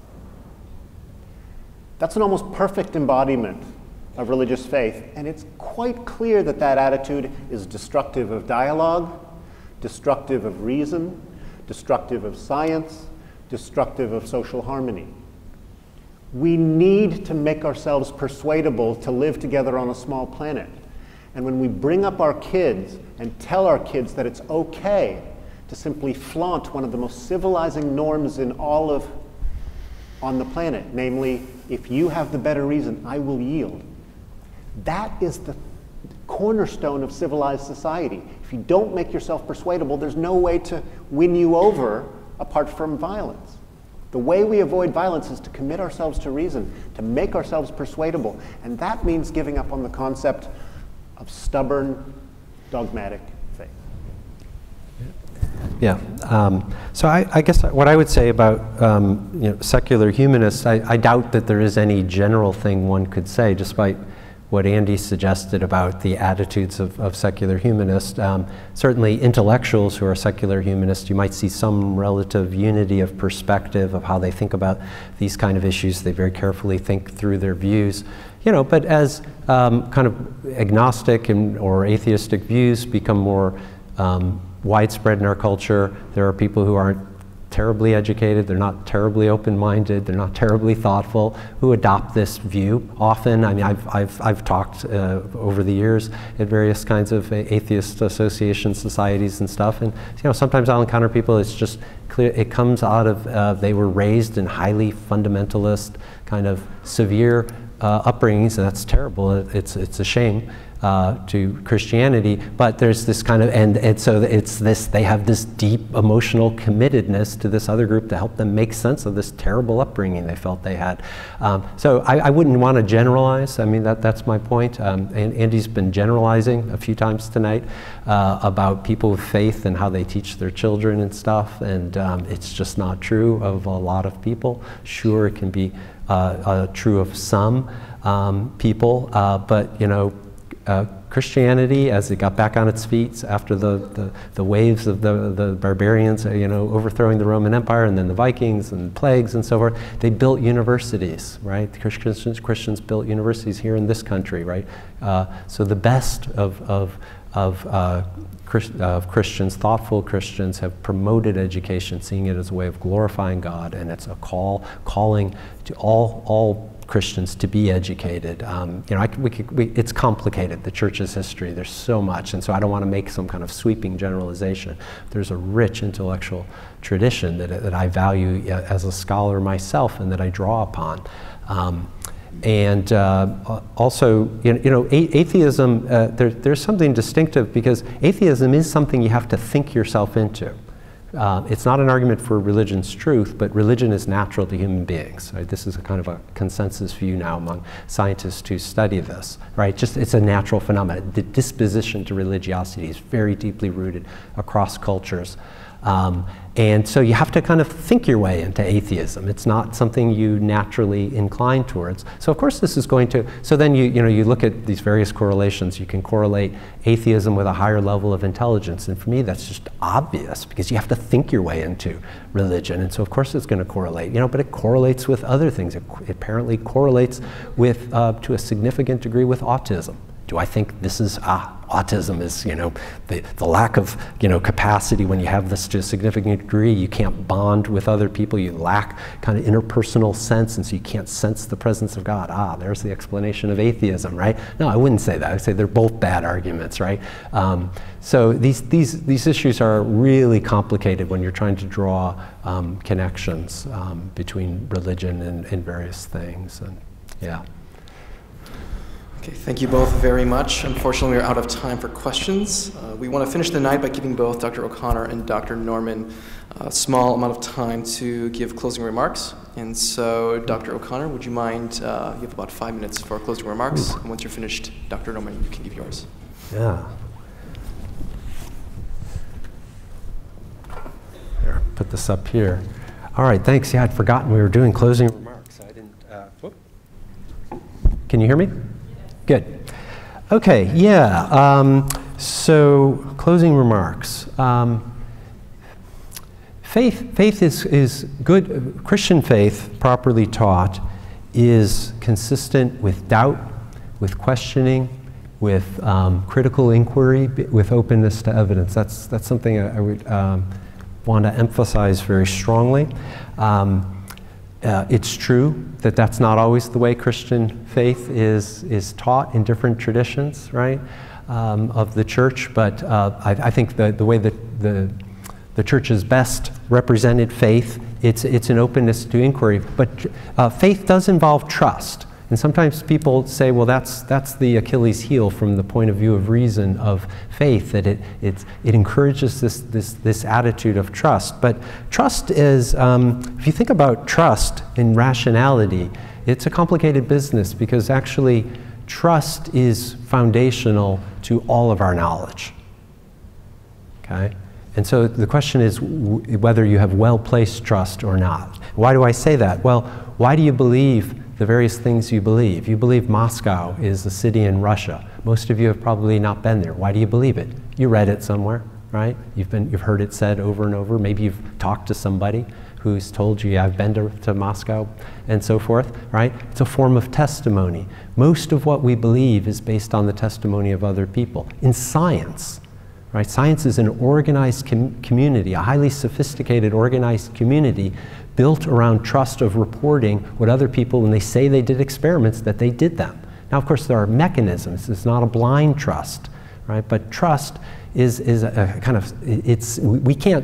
That's an almost perfect embodiment of religious faith, and it's quite clear that that attitude is destructive of dialogue, destructive of reason, destructive of science, destructive of social harmony. We need to make ourselves persuadable to live together on a small planet. And when we bring up our kids and tell our kids that it's okay to simply flaunt one of the most civilizing norms on the planet, namely, if you have the better reason, I will yield. That is the cornerstone of civilized society. If you don't make yourself persuadable, there's no way to win you over apart from violence. The way we avoid violence is to commit ourselves to reason, to make ourselves persuadable. And that means giving up on the concept of stubborn, dogmatic faith. Yeah. So I guess what I would say about secular humanists, I doubt that there is any general thing one could say, despite what Andy suggested about the attitudes of secular humanists. Certainly intellectuals who are secular humanists, you might see some relative unity of perspective of how they think about these kind of issues. They very carefully think through their views. But as kind of agnostic or atheistic views become more widespread in our culture, there are people who aren't terribly educated, they're not terribly open-minded, they're not terribly thoughtful, who adopt this view. Often, I mean, I've talked over the years at various kinds of atheist associations, societies and stuff, and sometimes I'll encounter people, it's just clear, it comes out of, they were raised in highly fundamentalist, kind of severe upbringings, and that's terrible, it's a shame. To Christianity, but there's this kind of, and so it's this, they have this deep emotional committedness to this other group to help them make sense of this terrible upbringing they felt they had. So I wouldn't want to generalize. I mean, that's my point. And Andy's been generalizing a few times tonight about people with faith and how they teach their children and stuff, and it's just not true of a lot of people. Sure, it can be true of some people, but Christianity, as it got back on its feet after the waves of the barbarians, overthrowing the Roman Empire, and then the Vikings and plagues and so forth, they built universities, right? Christians built universities here in this country, right? So the best of Christians, thoughtful Christians, have promoted education, seeing it as a way of glorifying God, and it's a calling to all Christians to be educated. It's complicated, the church's history. There's so much, and so I don't want to make some kind of sweeping generalization. There's a rich intellectual tradition that I value as a scholar myself and that I draw upon. Also, atheism, there's something distinctive, because atheism is something you have to think yourself into. It's not an argument for religion's truth, but religion is natural to human beings. Right? This is a kind of a consensus view now among scientists who study this. Right? It's a natural phenomenon. The disposition to religiosity is very deeply rooted across cultures. And so you have to kind of think your way into atheism. It's not something you naturally incline towards. So of course this is going to, so then you look at these various correlations. You can correlate atheism with a higher level of intelligence. And for me, that's just obvious, because you have to think your way into religion. And so of course it's going to correlate, but it correlates with other things. It apparently correlates with, to a significant degree, with autism. Do I think this is, autism is, the lack of, capacity when you have this to a significant degree, you can't bond with other people, you lack kind of interpersonal sense, and so you can't sense the presence of God. There's the explanation of atheism, right? No, I wouldn't say that. I'd say they're both bad arguments, right? So these issues are really complicated when you're trying to draw connections between religion and various things, and yeah. Okay, thank you both very much. Unfortunately, we're out of time for questions. We want to finish the night by giving both Dr. O'Connor and Dr. Norman a small amount of time to give closing remarks. And so, Dr. O'Connor, would you mind, you have about 5 minutes for closing remarks. And once you're finished, Dr. Norman, you can give yours. Yeah. Here, put this up here. All right, thanks. Yeah, I'd forgotten we were doing closing remarks. I didn't, whoop. Can you hear me? Good. Okay, yeah. So closing remarks. Faith is good. Christian faith, properly taught, is consistent with doubt, with questioning, with critical inquiry, with openness to evidence. That's something I would want to emphasize very strongly. It's true that that's not always the way Christian faith is taught in different traditions, right, of the church. But I think the way that the church has best represented faith, it's an openness to inquiry. But faith does involve trust. And sometimes people say, well, that's the Achilles heel from the point of view of reason of faith, that it encourages this attitude of trust. But trust is, if you think about trust and rationality, it's a complicated business, because actually trust is foundational to all of our knowledge. Okay? And so the question is whether you have well-placed trust or not. Why do I say that? Well, why do you believe the various things you believe? You believe Moscow is a city in Russia. Most of you have probably not been there. Why do you believe it? You read it somewhere, right? You've heard it said over and over. Maybe you've talked to somebody who's told you, yeah, I've been to Moscow, and so forth, right? It's a form of testimony. Most of what we believe is based on the testimony of other people. In science, right? Science is an organized community, a highly sophisticated organized community built around trust of reporting what other people, when they say they did experiments, that they did them. Now, of course, there are mechanisms. It's not a blind trust, right? But trust is a kind of, we can't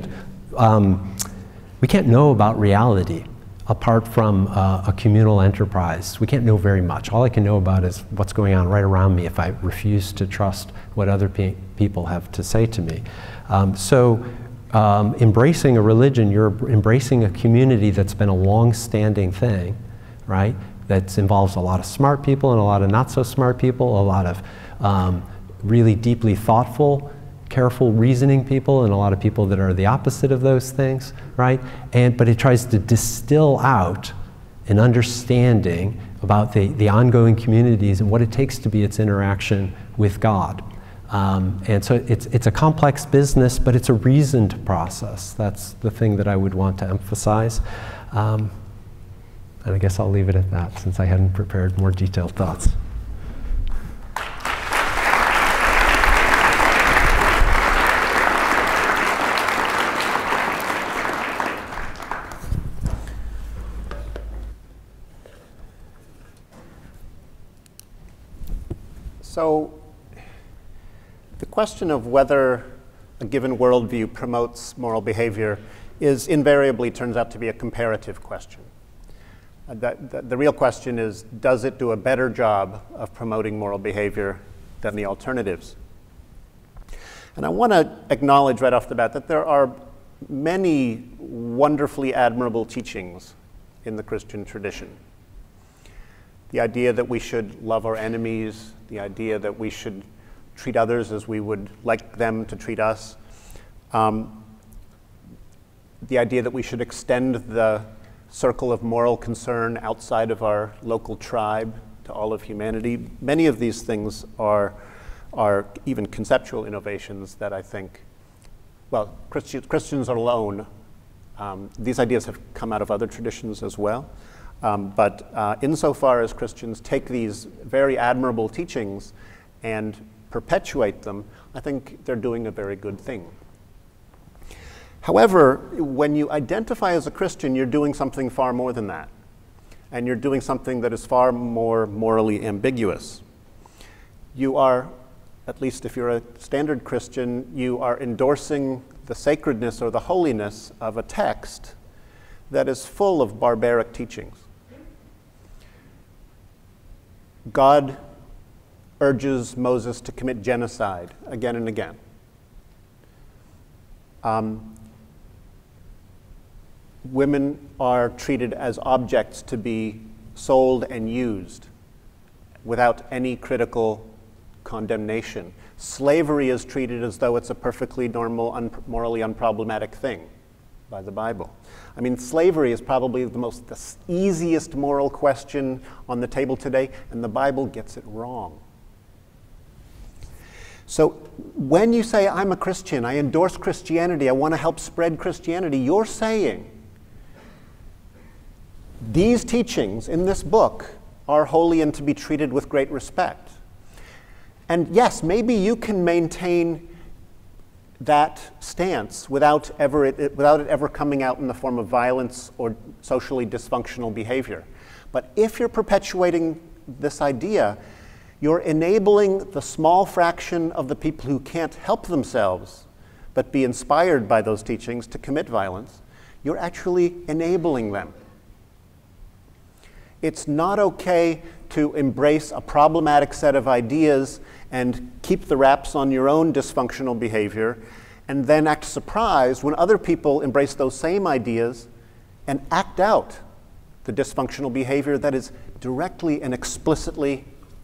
know about reality apart from a communal enterprise. We can't know very much. All I can know about is what's going on right around me if I refuse to trust what other people have to say to me. Embracing a religion, you're embracing a community that's been a long-standing thing, right? That involves a lot of smart people and a lot of not so smart people, a lot of really deeply thoughtful, careful reasoning people, and a lot of people that are the opposite of those things, right? But it tries to distill out an understanding about the ongoing communities and what it takes to be its interaction with God. And so it's a complex business, but it's a reasoned process. That's the thing that I would want to emphasize. And I guess I'll leave it at that, since I hadn't prepared more detailed thoughts. So, the question of whether a given worldview promotes moral behavior invariably turns out to be a comparative question. The real question is, does it do a better job of promoting moral behavior than the alternatives? And I want to acknowledge right off the bat that there are many wonderfully admirable teachings in the Christian tradition. The idea that we should love our enemies, the idea that we should treat others as we would like them to treat us, the idea that we should extend the circle of moral concern outside of our local tribe to all of humanity. Many of these things are even conceptual innovations that I think, well, Christians alone, these ideas have come out of other traditions as well. But insofar as Christians take these very admirable teachings and perpetuate them, I think they're doing a very good thing. However, when you identify as a Christian, you're doing something far more than that. And you're doing something that is far more morally ambiguous. You are, at least if you're a standard Christian, you are endorsing the sacredness or the holiness of a text that is full of barbaric teachings. God urges Moses to commit genocide again and again. Women are treated as objects to be sold and used without any critical condemnation. Slavery is treated as though it's a perfectly normal, morally unproblematic thing by the Bible. I mean, slavery is probably the easiest moral question on the table today, and the Bible gets it wrong. So when you say, I'm a Christian, I endorse Christianity, I want to help spread Christianity, you're saying these teachings in this book are holy and to be treated with great respect. And yes, maybe you can maintain that stance without it ever coming out in the form of violence or socially dysfunctional behavior. But if you're perpetuating this idea, you're enabling the small fraction of the people who can't help themselves but be inspired by those teachings to commit violence. You're actually enabling them. It's not okay to embrace a problematic set of ideas and keep the wraps on your own dysfunctional behavior and then act surprised when other people embrace those same ideas and act out the dysfunctional behavior that is directly and explicitly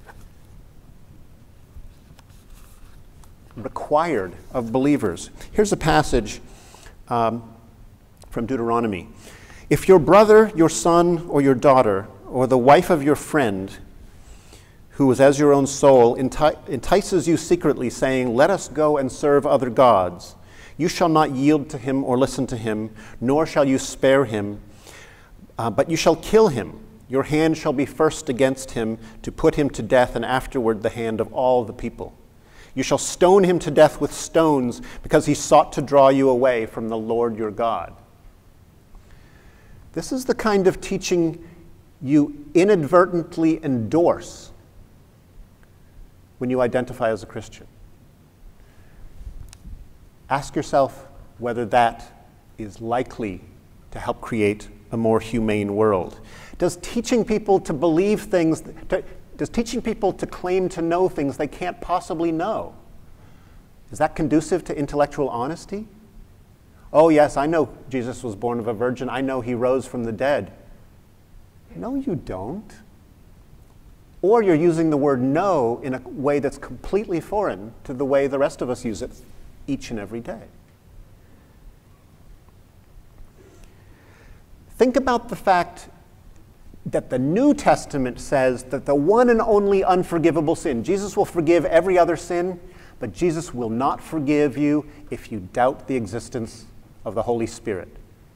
required of believers. Here's a passage from Deuteronomy. If your brother, your son, or your daughter, or the wife of your friend, who is as your own soul, entices you secretly, saying, let us go and serve other gods, you shall not yield to him or listen to him, nor shall you spare him, but you shall kill him. Your hand shall be first against him to put him to death, and afterward the hand of all the people. You shall stone him to death with stones, because he sought to draw you away from the Lord your God. This is the kind of teaching you inadvertently endorse when you identify as a Christian. Ask yourself whether that is likely to help create a more humane world. Does teaching people to believe things, does teaching people to claim to know things they can't possibly know, is that conducive to intellectual honesty? Oh yes, I know Jesus was born of a virgin. I know he rose from the dead. No, you don't. Or you're using the word know in a way that's completely foreign to the way the rest of us use it each and every day. Think about the fact that the New Testament says that the one and only unforgivable sin, Jesus will forgive every other sin, but Jesus will not forgive you if you doubt the existence of the Holy Spirit.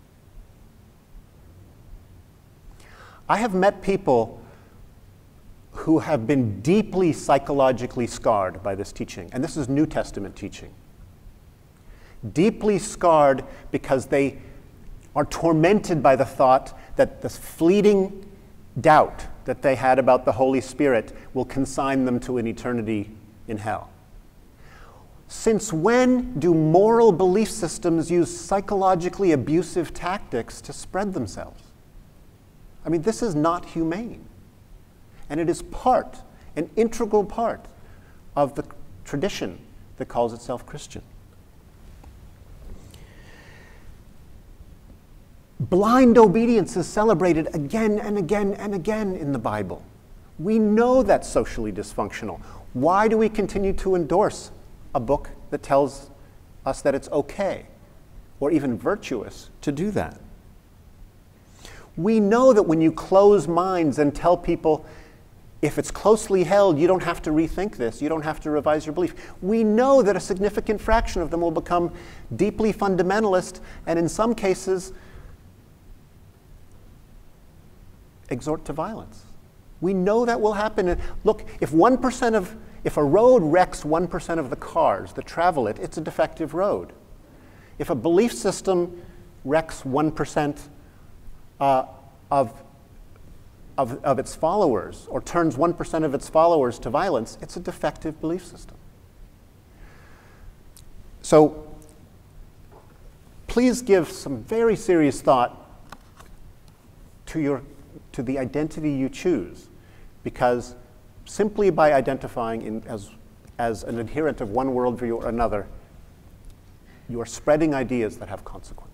I have met people who have been deeply psychologically scarred by this teaching, and this is New Testament teaching. Deeply scarred because they are tormented by the thought that this fleeting doubt that they had about the Holy Spirit will consign them to an eternity in hell. Since when do moral belief systems use psychologically abusive tactics to spread themselves? I mean, this is not humane. And it is an integral part of the tradition that calls itself Christian. Blind obedience is celebrated again and again and again in the Bible. We know that's socially dysfunctional. Why do we continue to endorse a book that tells us that it's okay, or even virtuous, to do that? We know that when you close minds and tell people, if it's closely held, you don't have to rethink this, you don't have to revise your belief. We know that a significant fraction of them will become deeply fundamentalist, and in some cases, exhort to violence. We know that will happen. And look, if a road wrecks 1% of the cars that travel it, it's a defective road. If a belief system wrecks 1% of its followers, or turns 1% of its followers to violence, it's a defective belief system. So please give some very serious thought to the identity you choose, because simply by identifying as an adherent of one worldview or another, you are spreading ideas that have consequences.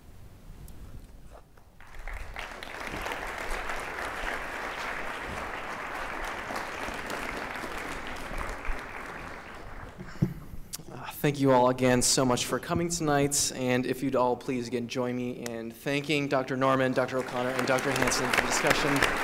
Thank you all again so much for coming tonight, and if you'd all please again join me in thanking Dr. Norman, Dr. O'Connor, and Dr. Hanson for the discussion.